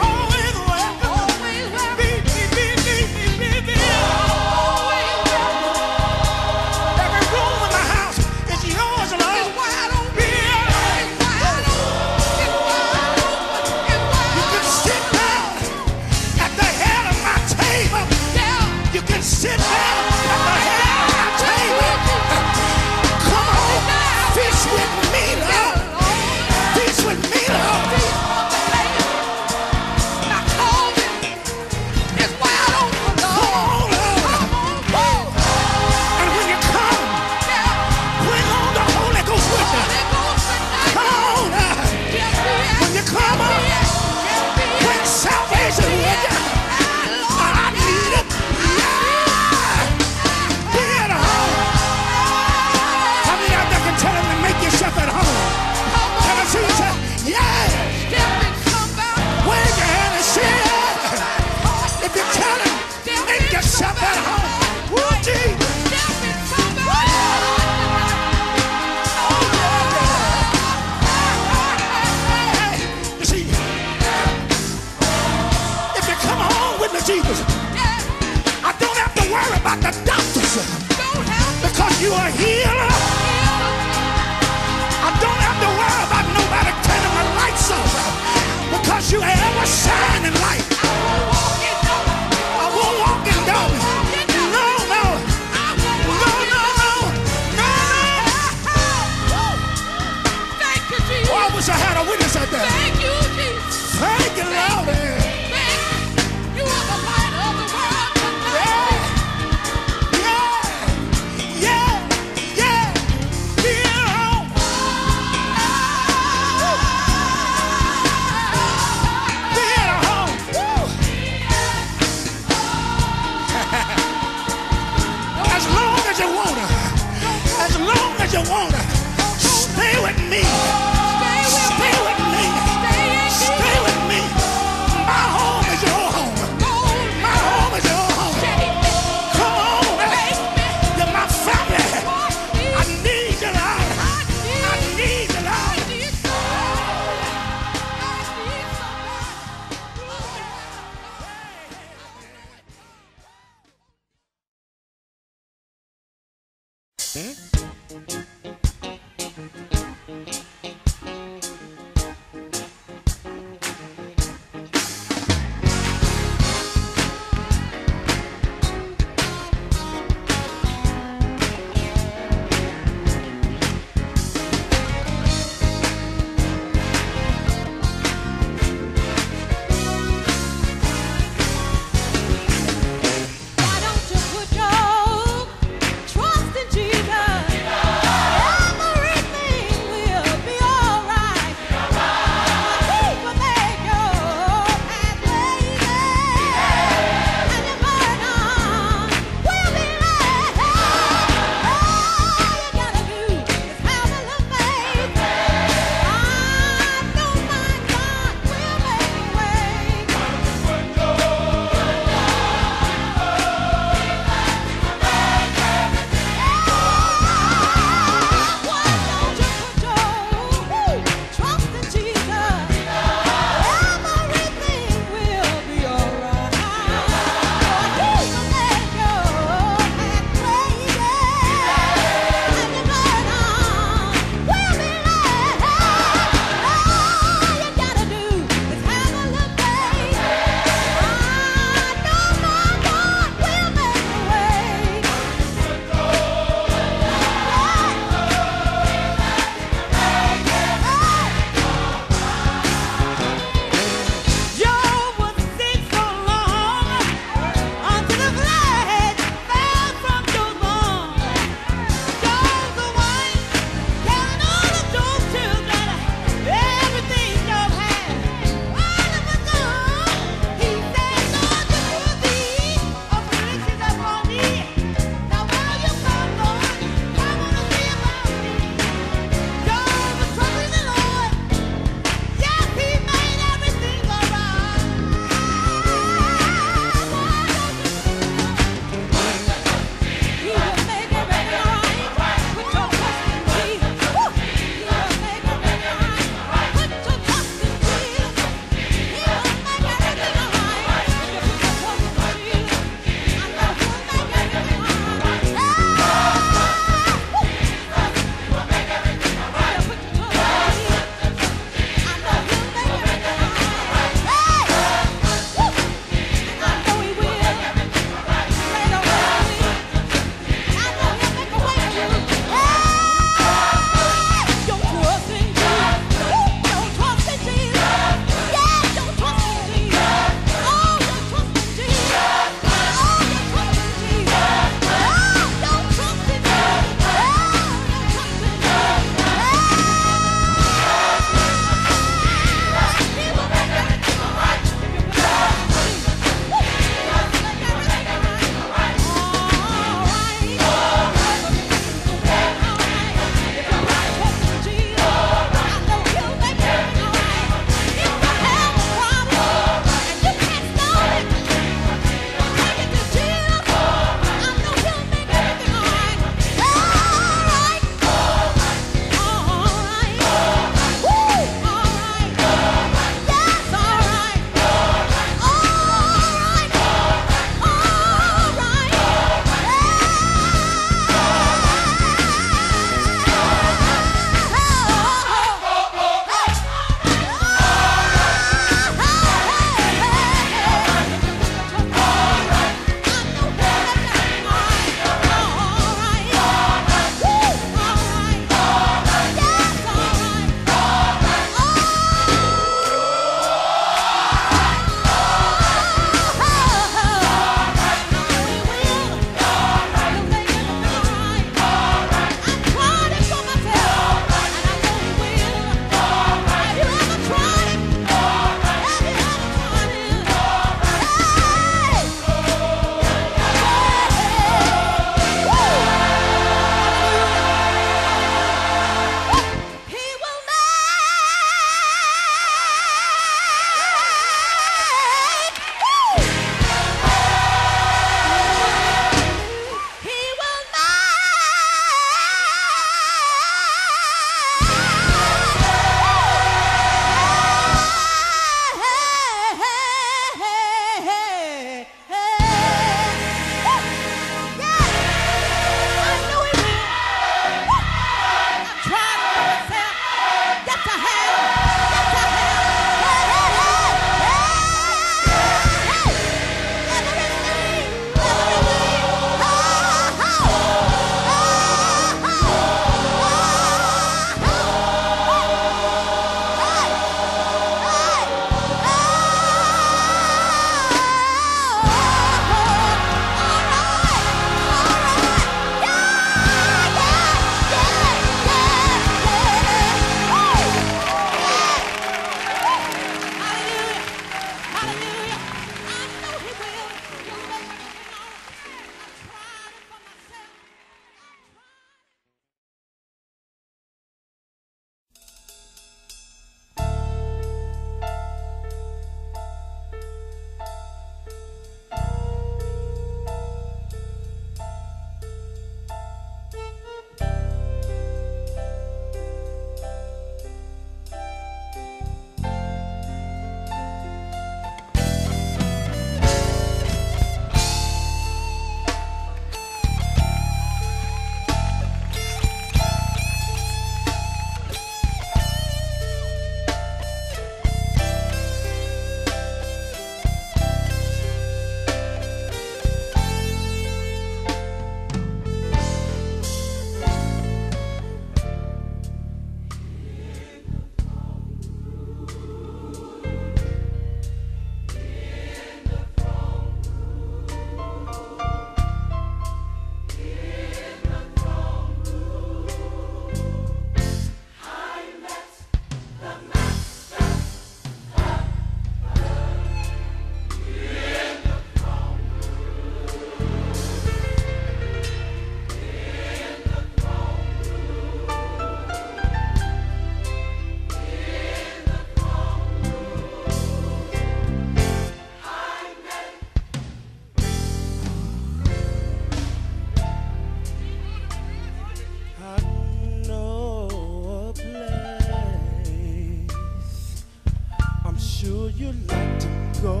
do you like to go?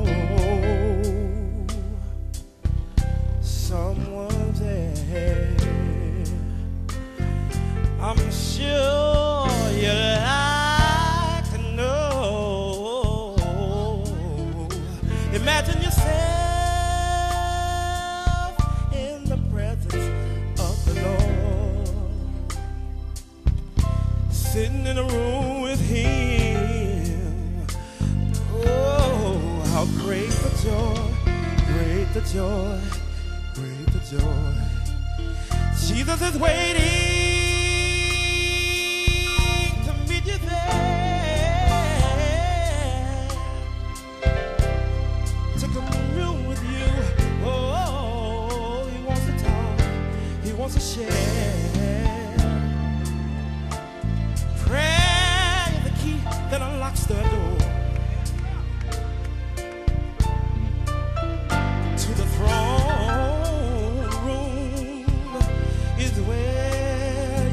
Someone there, I'm sure you like to know. Imagine yourself in the presence of the Lord, sitting in a room with Him. Oh, how great the joy, great the joy, great the joy. Jesus is waiting to meet you there, to commune with you. Oh, He wants to talk, He wants to share. Prayer is the key that unlocks the door to the throne room, is where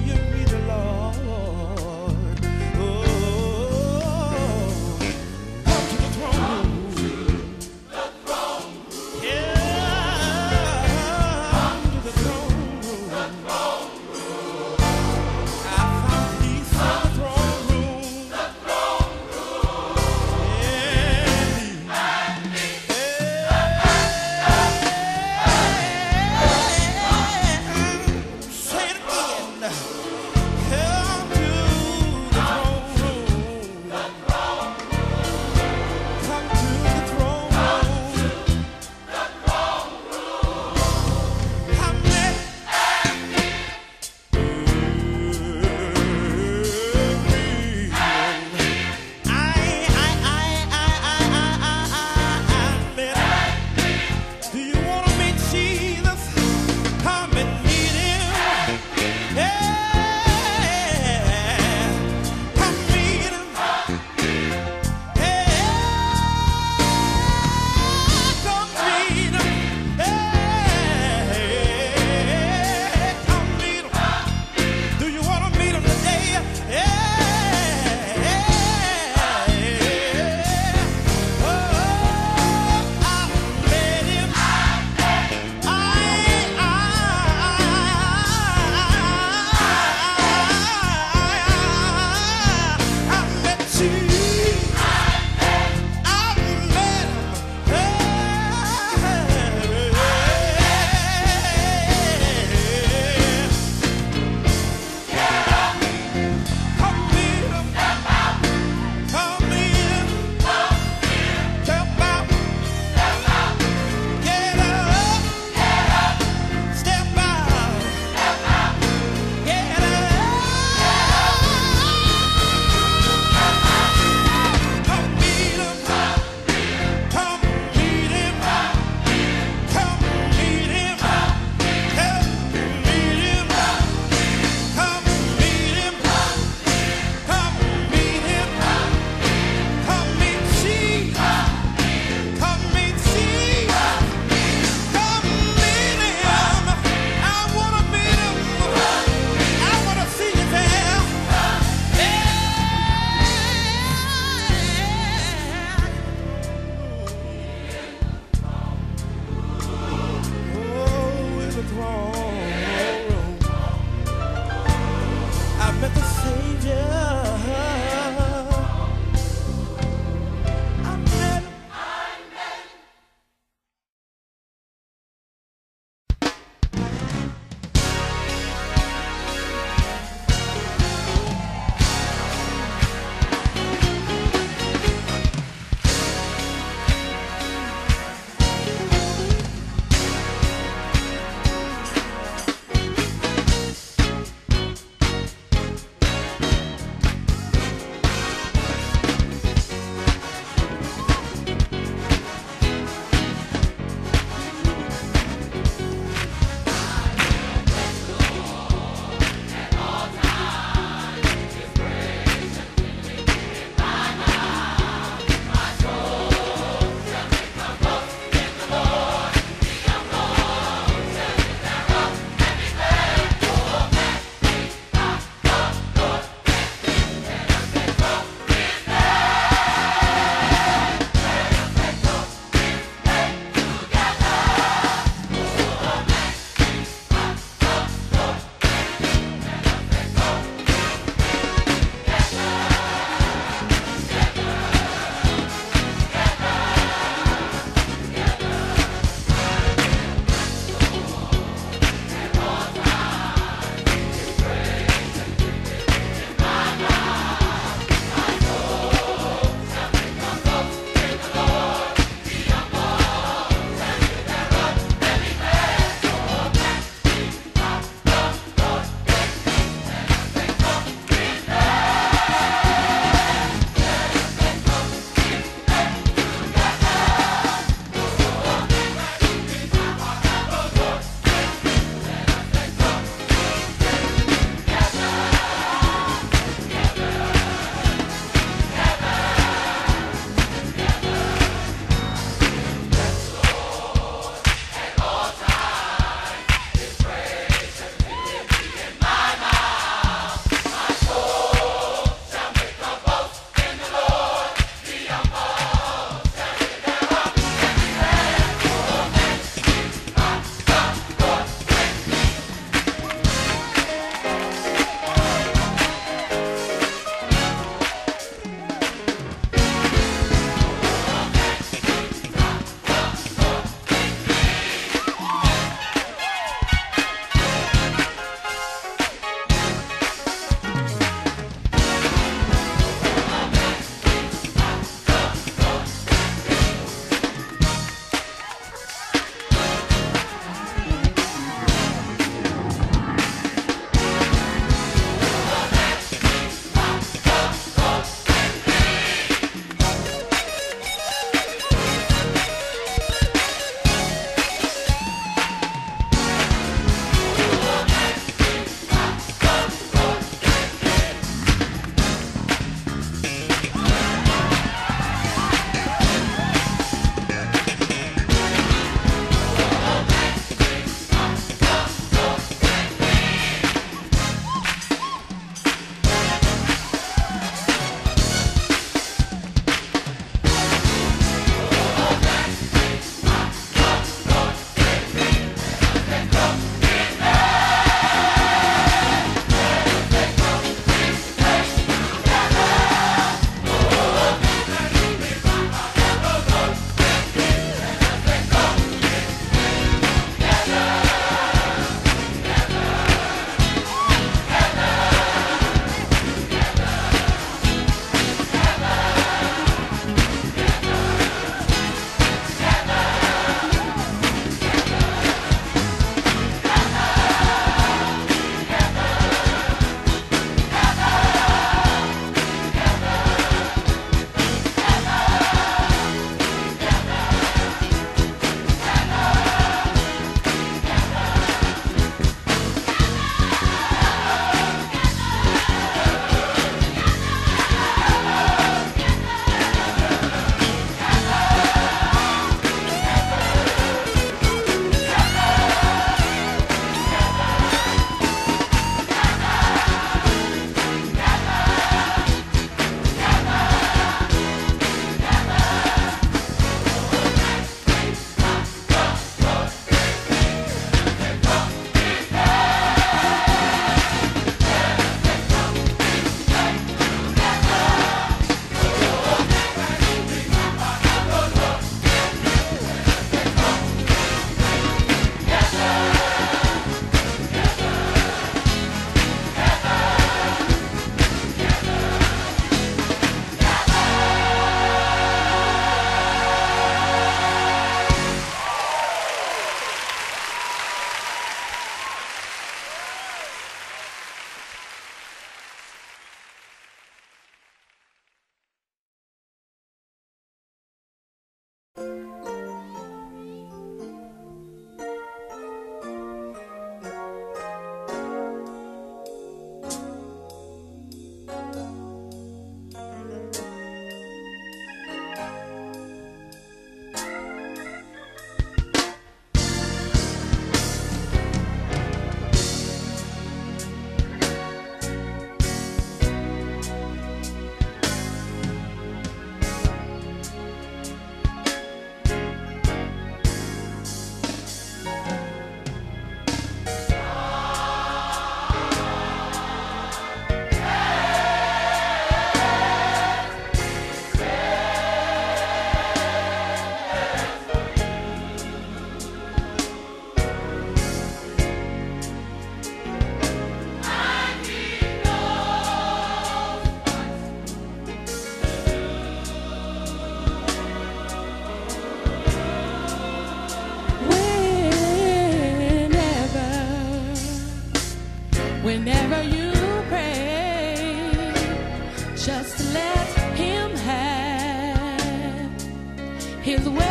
his way.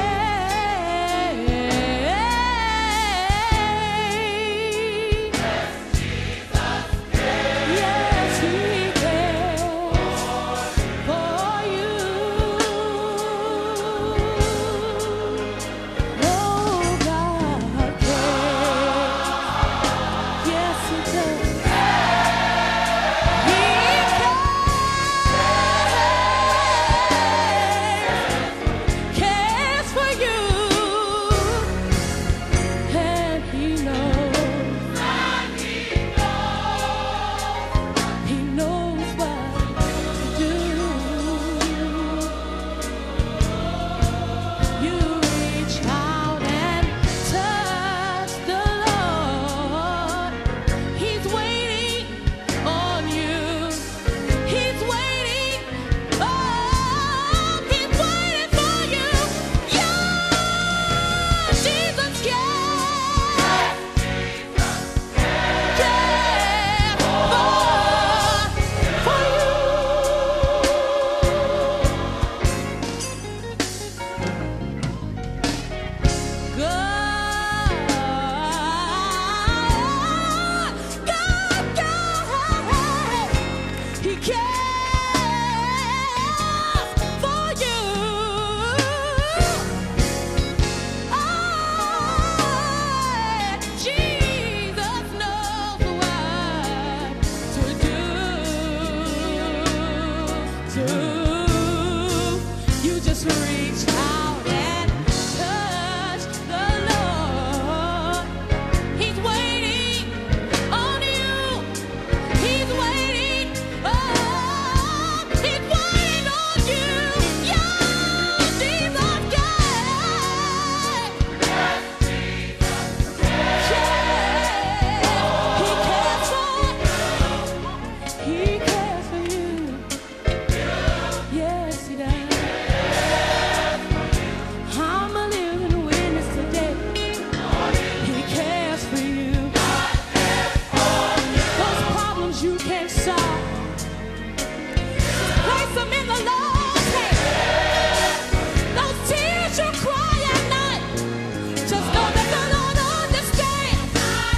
Yes, he cares for you. Oh, God cares. Yes, he does. He cares, cares for you, and he knows, he knows what to do. You reach out and touch the Lord. He's waiting on you. He's waiting. Oh, he's waiting for you. Yeah, Jesus cares. Cares for, for you. God, God, God, he cares for you. Oh, Jesus knows what to do. To you just reach out and touch the Lord. He's waiting on you. He's waiting. Oh, he's waiting on you. Yeah, Jesus cares. He cares for, he cares for you. Yes, he does. I'm a living witness today. He cares for you. Those problems you can't solve, place them in the Lord's hand. Those tears you cry at night, just know that the Lord understands.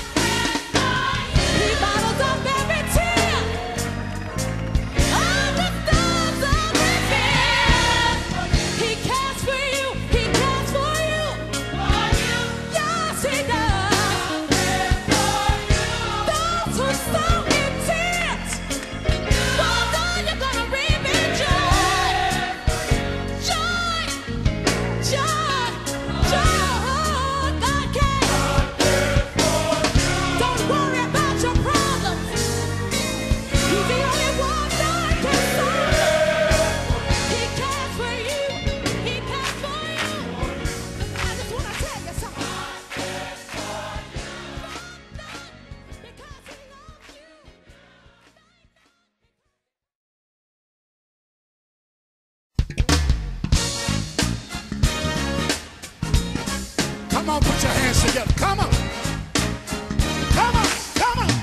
He bottles up every tear, understands everything. He cares for you. He cares for you. Yes, he does. Those who sow in tears, well, now you're gonna reap in joy. Joy, joy, joy. God cares. Don't worry about your problems. He's the only one that can solve. He cares for you. He cares for you. I just want to tell you something. Because he loves you. Come on, put your hands together. Come on. Come on. Come on.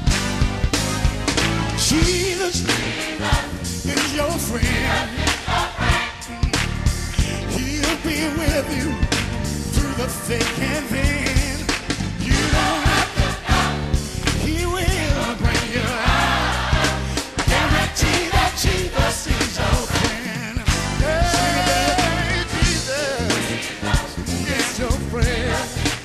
Jesus is your friend. He'll be with you through the thick and thin. You don't have to doubt. He will bring you out. Guarantee that Jesus is your friend. Hey, Jesus is your friend.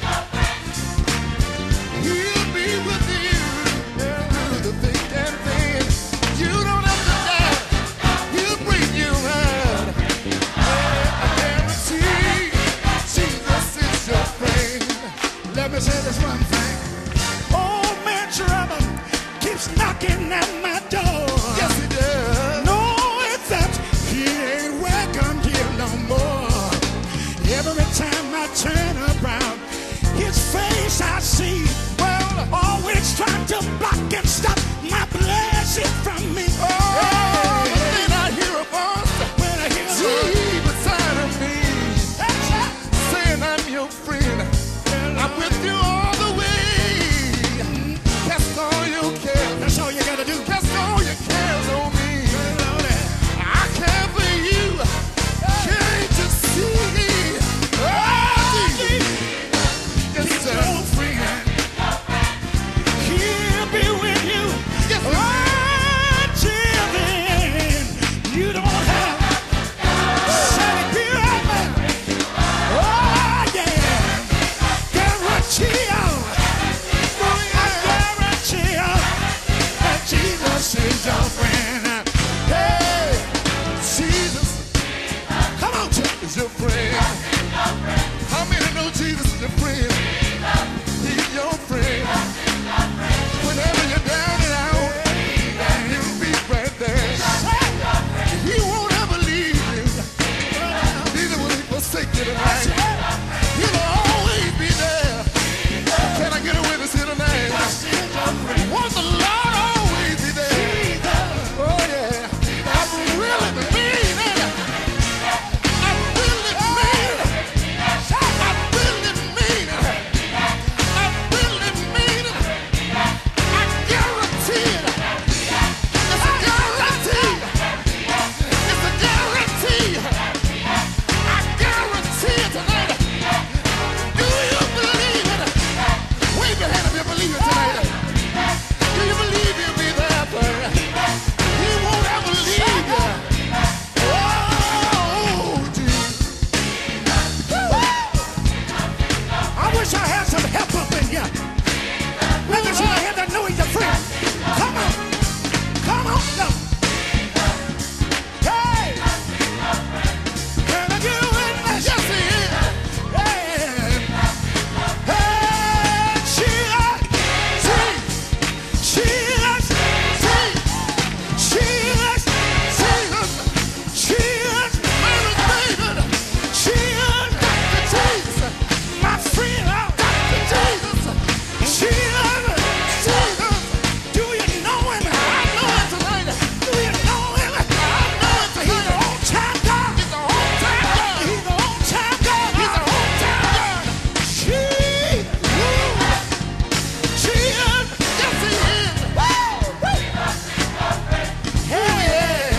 He'll be with you through the thick and thin. You don't have to doubt. He'll bring you out. Hey, I guarantee Jesus is your friend. Let me say this one thing. Old man trouble keeps knocking at my door. Yes, he does. No, it's that he ain't welcome here no more. Every time I turn around, his face I see. Well, always trying to block and stop my blessing from me. Oh, hey, then I hear a voice when I hear deep inside of me, saying I'm your friend. I'm with you all the way. Cast all your cares. That's all you gotta do. Cast all your cares on me. I care for you. Can't you see? your friend? How many know Jesus is your friend? He's your friend. Whenever you're down and out, he'll be right there. He won't ever leave you. Neither will he forsake you tonight. He'll always be there. Can I get a witness here tonight? Won't the Lord always be there? Oh yeah. I really mean it. I really mean it. I really mean it. I really mean it. I guarantee it. It's a guarantee. It's a guarantee. I guarantee it tonight. Do you believe it? Wave your hand if you believe it tonight. Do you believe he'll be there for you? He won't ever leave you. Oh, Jesus. I wish I had some help up in here. Let me show you that know he's a friend. Come on. Come on. Now. Hey. Can I get a witness? Yes, he is. Hey. Hey. Jesus. Jesus. Jesus. Jesus. Jesus. Jesus. Mary David. Jesus. Doctor Jesus. My friend. Oh, Doctor Jesus. Jesus. Jesus. Do you know him? I know him tonight. Do you know him? I know him tonight. He's an on-time God. He's an on-time God. He's an on-time God. He's an on-time God. Jesus. Jesus. Yes, he is. Woo. Hell yeah.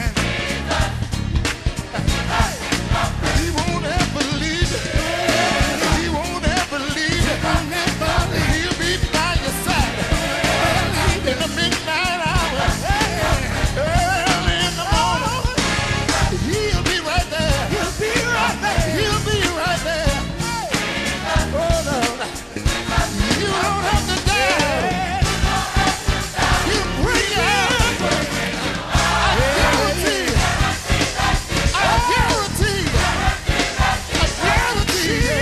He won't ever leave you. He won't ever leave you. He'll be by your side. In the midnight hour. Early in the morning. He'll be right there. He'll be right there. He'll be right there. Oh, Lord. You don't have to die. He'll bring you out. I guarantee you. I guarantee you. I guarantee you.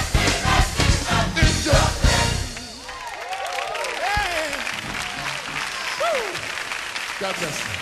It's just. Hey. Woo. God bless you.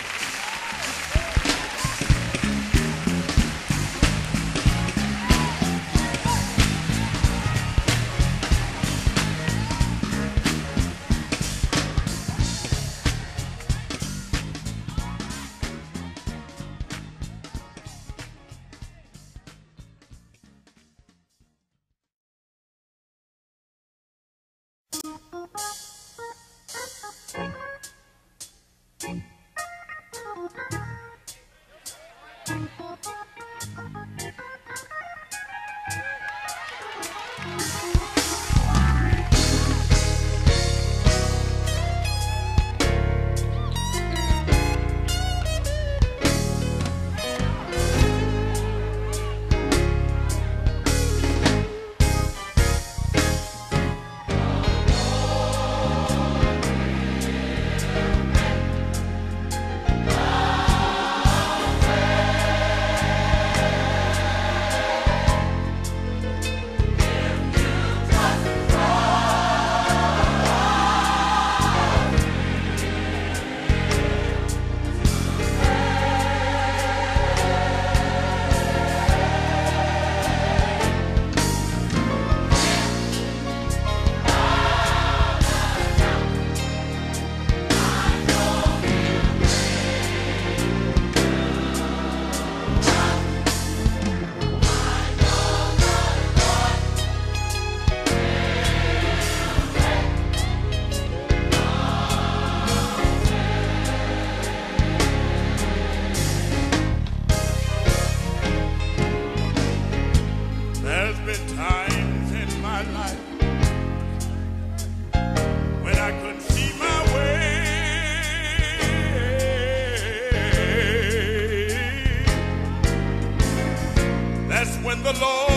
the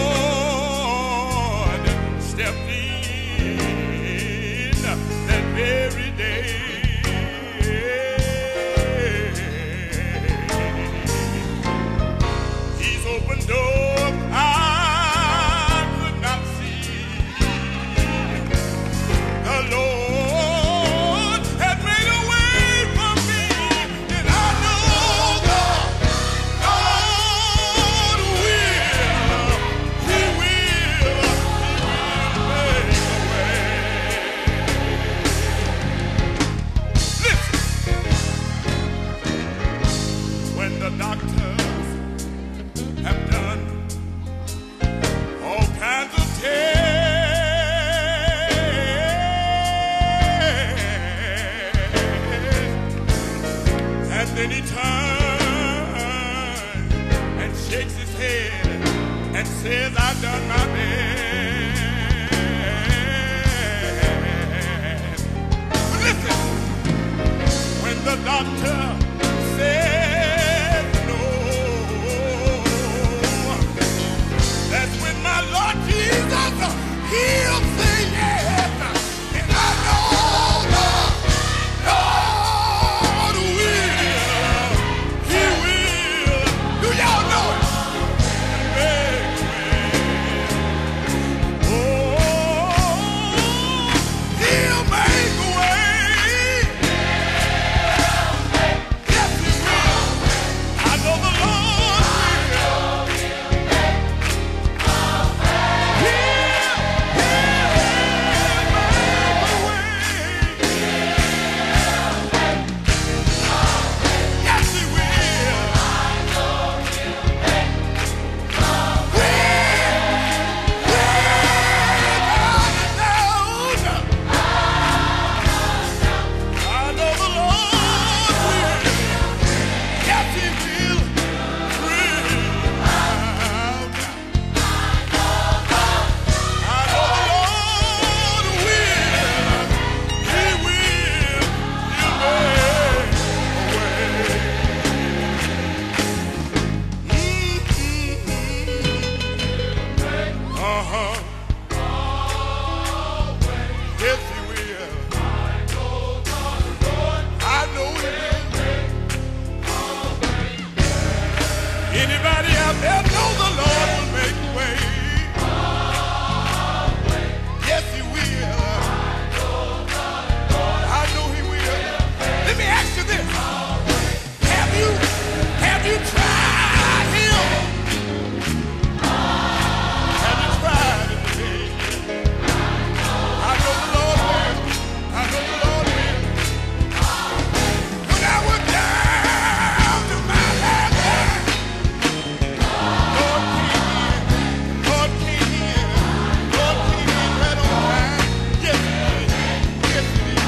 Lord stepped in that very day. He's opened doors and says I've done my best. But listen, when the doctor said no, that's when my Lord Jesus, he'll say yes. And I know the Lord will, he will. Do y'all know it? Oh, he'll make a way. Yes, he will. I know the Lord will. Anybody out there know the Lord will make a way? Yes, he will. I know he will. Let me ask you this. Have you, have you tried him? Have you tried him today? I know the Lord will. I know the Lord will. When I went down to my last time, Lord came in, Lord came in, Lord came in right on time. Yes, he did. Yes, he did.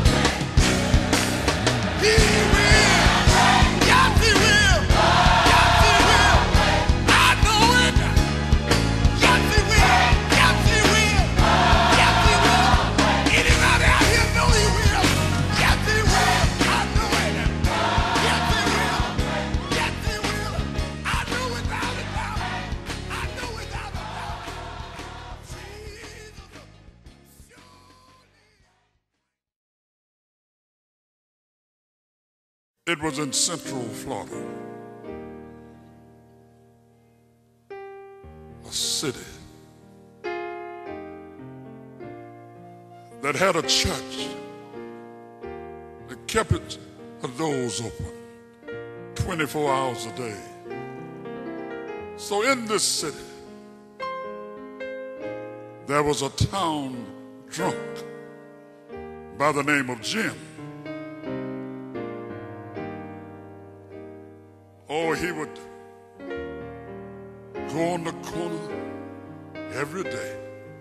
He will. Yes, he will. Yes, he will. I know it. Yes, he will. Yes, he will. Yes, he will. Anybody out here know he will? Yes, he will. I know it. Yes, he will. Yes, he will. I know without a doubt. I know without a doubt. Jesus, surely. It was in Central Florida, a city that had a church that kept its doors open twenty-four hours a day. So in this city, there was a town drunk by the name of Jim. Oh, he would go on the corner every day,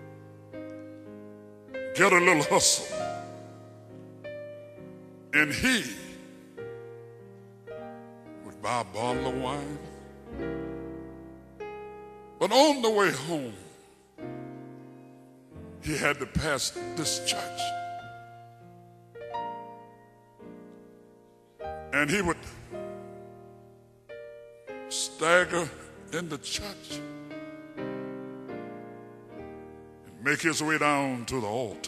get a little hustle, and he would buy a bottle of wine. But on the way home, he had to pass this church. And he would stagger in the church and make his way down to the altar.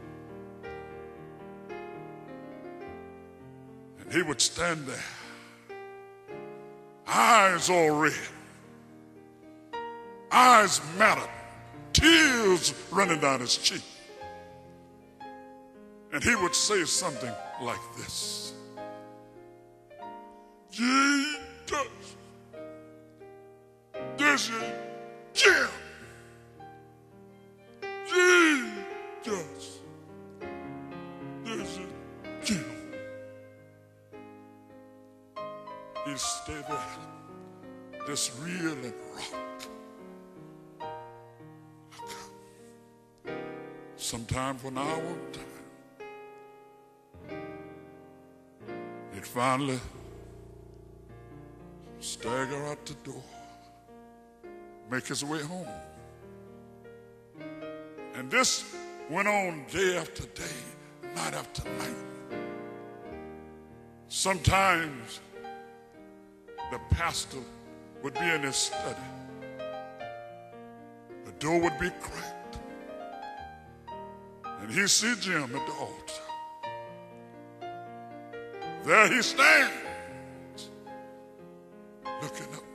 And he would stand there, eyes all red, eyes matted, tears running down his cheek. And he would say something like this: Jesus, this is Jim. Jesus, this is Jim. He stayed there, just reel and rock. Sometime for an hour of time, he'd finally stagger out the door, make his way home. And this went on day after day, night after night. Sometimes the pastor would be in his study. The door would be cracked. And he'd see Jim at the altar. There he stands, looking up.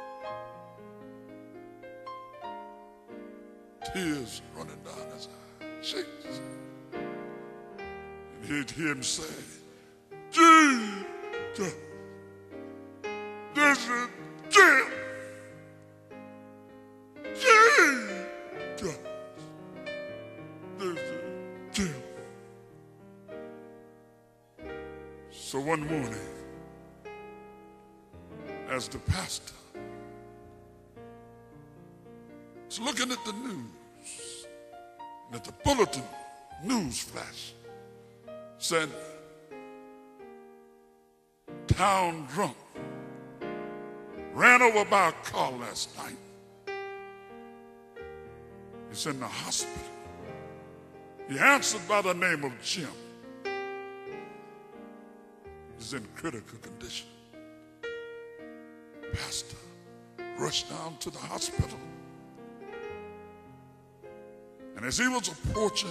Tears running down his eyes. Jesus. And he'd hear him say, Jesus, this is Jim. Jesus, this is Jim. So one morning, as the pastor was looking at the news, and at the bulletin news flash said, town drunk ran over by a car last night. He's in the hospital. He answered by the name of Jim. He's in critical condition. Pastor rushed down to the hospital. And as he was approaching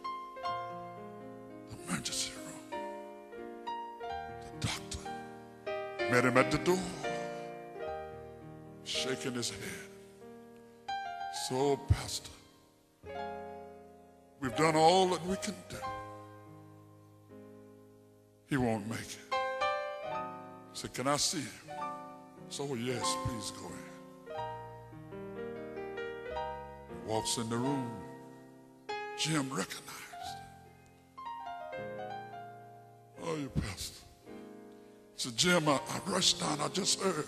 the emergency room, the doctor met him at the door, shaking his head. So, Pastor, we've done all that we can do. He won't make it. I said, can I see him? So, oh, yes, please go ahead. He walks in the room. Jim recognized him. Oh, you pastor. He said, Jim, I, I rushed down. I just heard.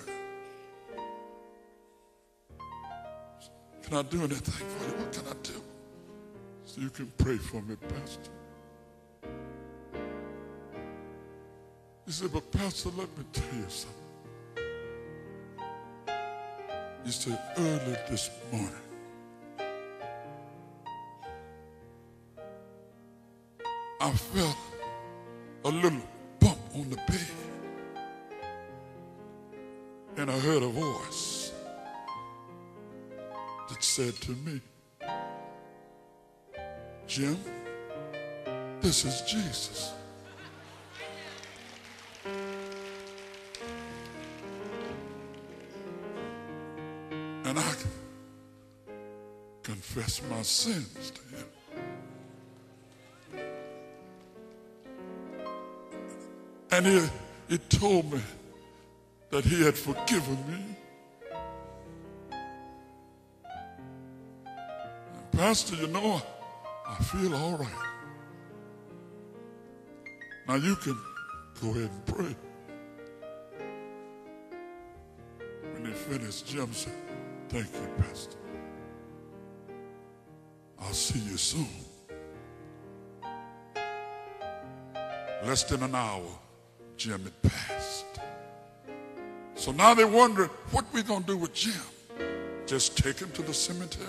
Can I do anything for you? What can I do? So you can pray for me, Pastor. He said, but Pastor, let me tell you something. He said, early this morning, I felt a little bump on the bed. And I heard a voice that said to me, Jim, this is Jesus. And I confess my sins to him. And he, he told me that he had forgiven me. And Pastor, you know, I feel all right. Now you can go ahead and pray. When he finished, Jim said, thank you, Pastor. I'll see you soon. Less than an hour, Jim had passed. So now they're wondering, what we going to do with Jim? Just take him to the cemetery?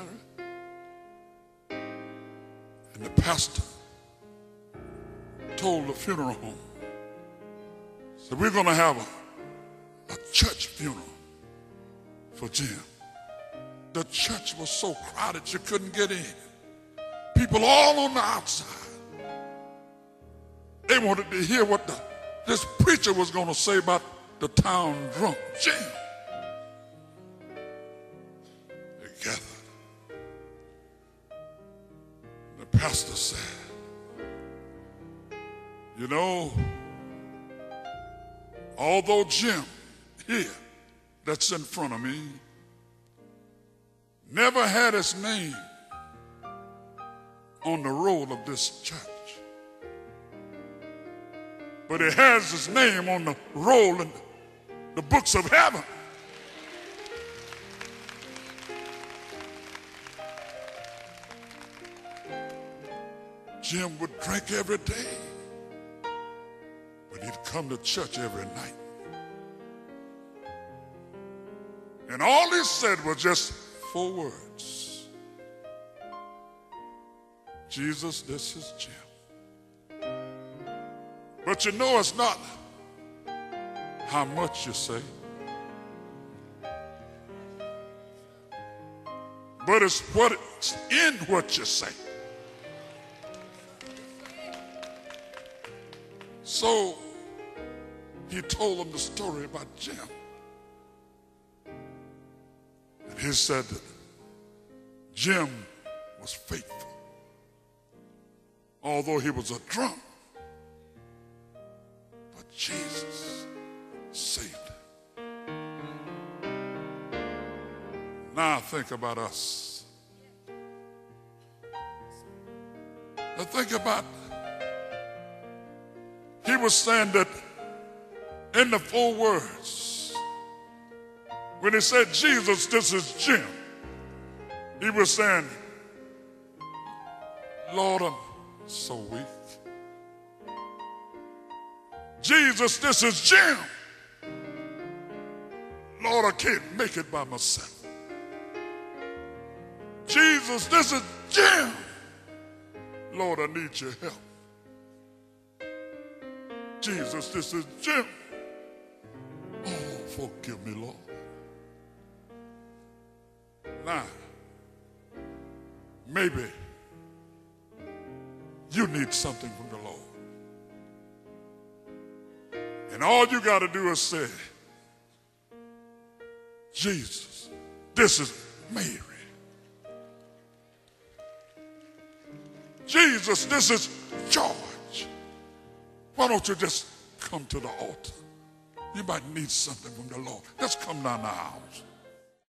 And the pastor told the funeral home, so we're going to have a, a church funeral for Jim. The church was so crowded you couldn't get in. People all on the outside. They wanted to hear what the, this preacher was going to say about the town drunk Jim. They gathered. The pastor said, you know, although Jim here, that's in front of me, never had his name on the roll of this church, but he has his name on the roll in the books of heaven. Jim would drink every day, but he'd come to church every night. And all he said was just four words. Jesus, this is Jim. But you know it's not how much you say, but it's what's in what you say. So he told them the story about Jim. And he said that Jim was faithful. Although he was a drunk, but Jesus saved him. Now think about us. Now think about, he was saying that in the four words, when he said, Jesus, this is Jim, he was saying, Lord, I'm so weak. Jesus, this is Jim. Lord, I can't make it by myself. Jesus, this is Jim. Lord, I need your help. Jesus, this is Jim. Oh, forgive me, Lord. Now, maybe you need something from the Lord. And all you got to do is say, Jesus, this is Mary. Jesus, this is George. Why don't you just come to the altar? You might need something from the Lord. Just come down the aisles.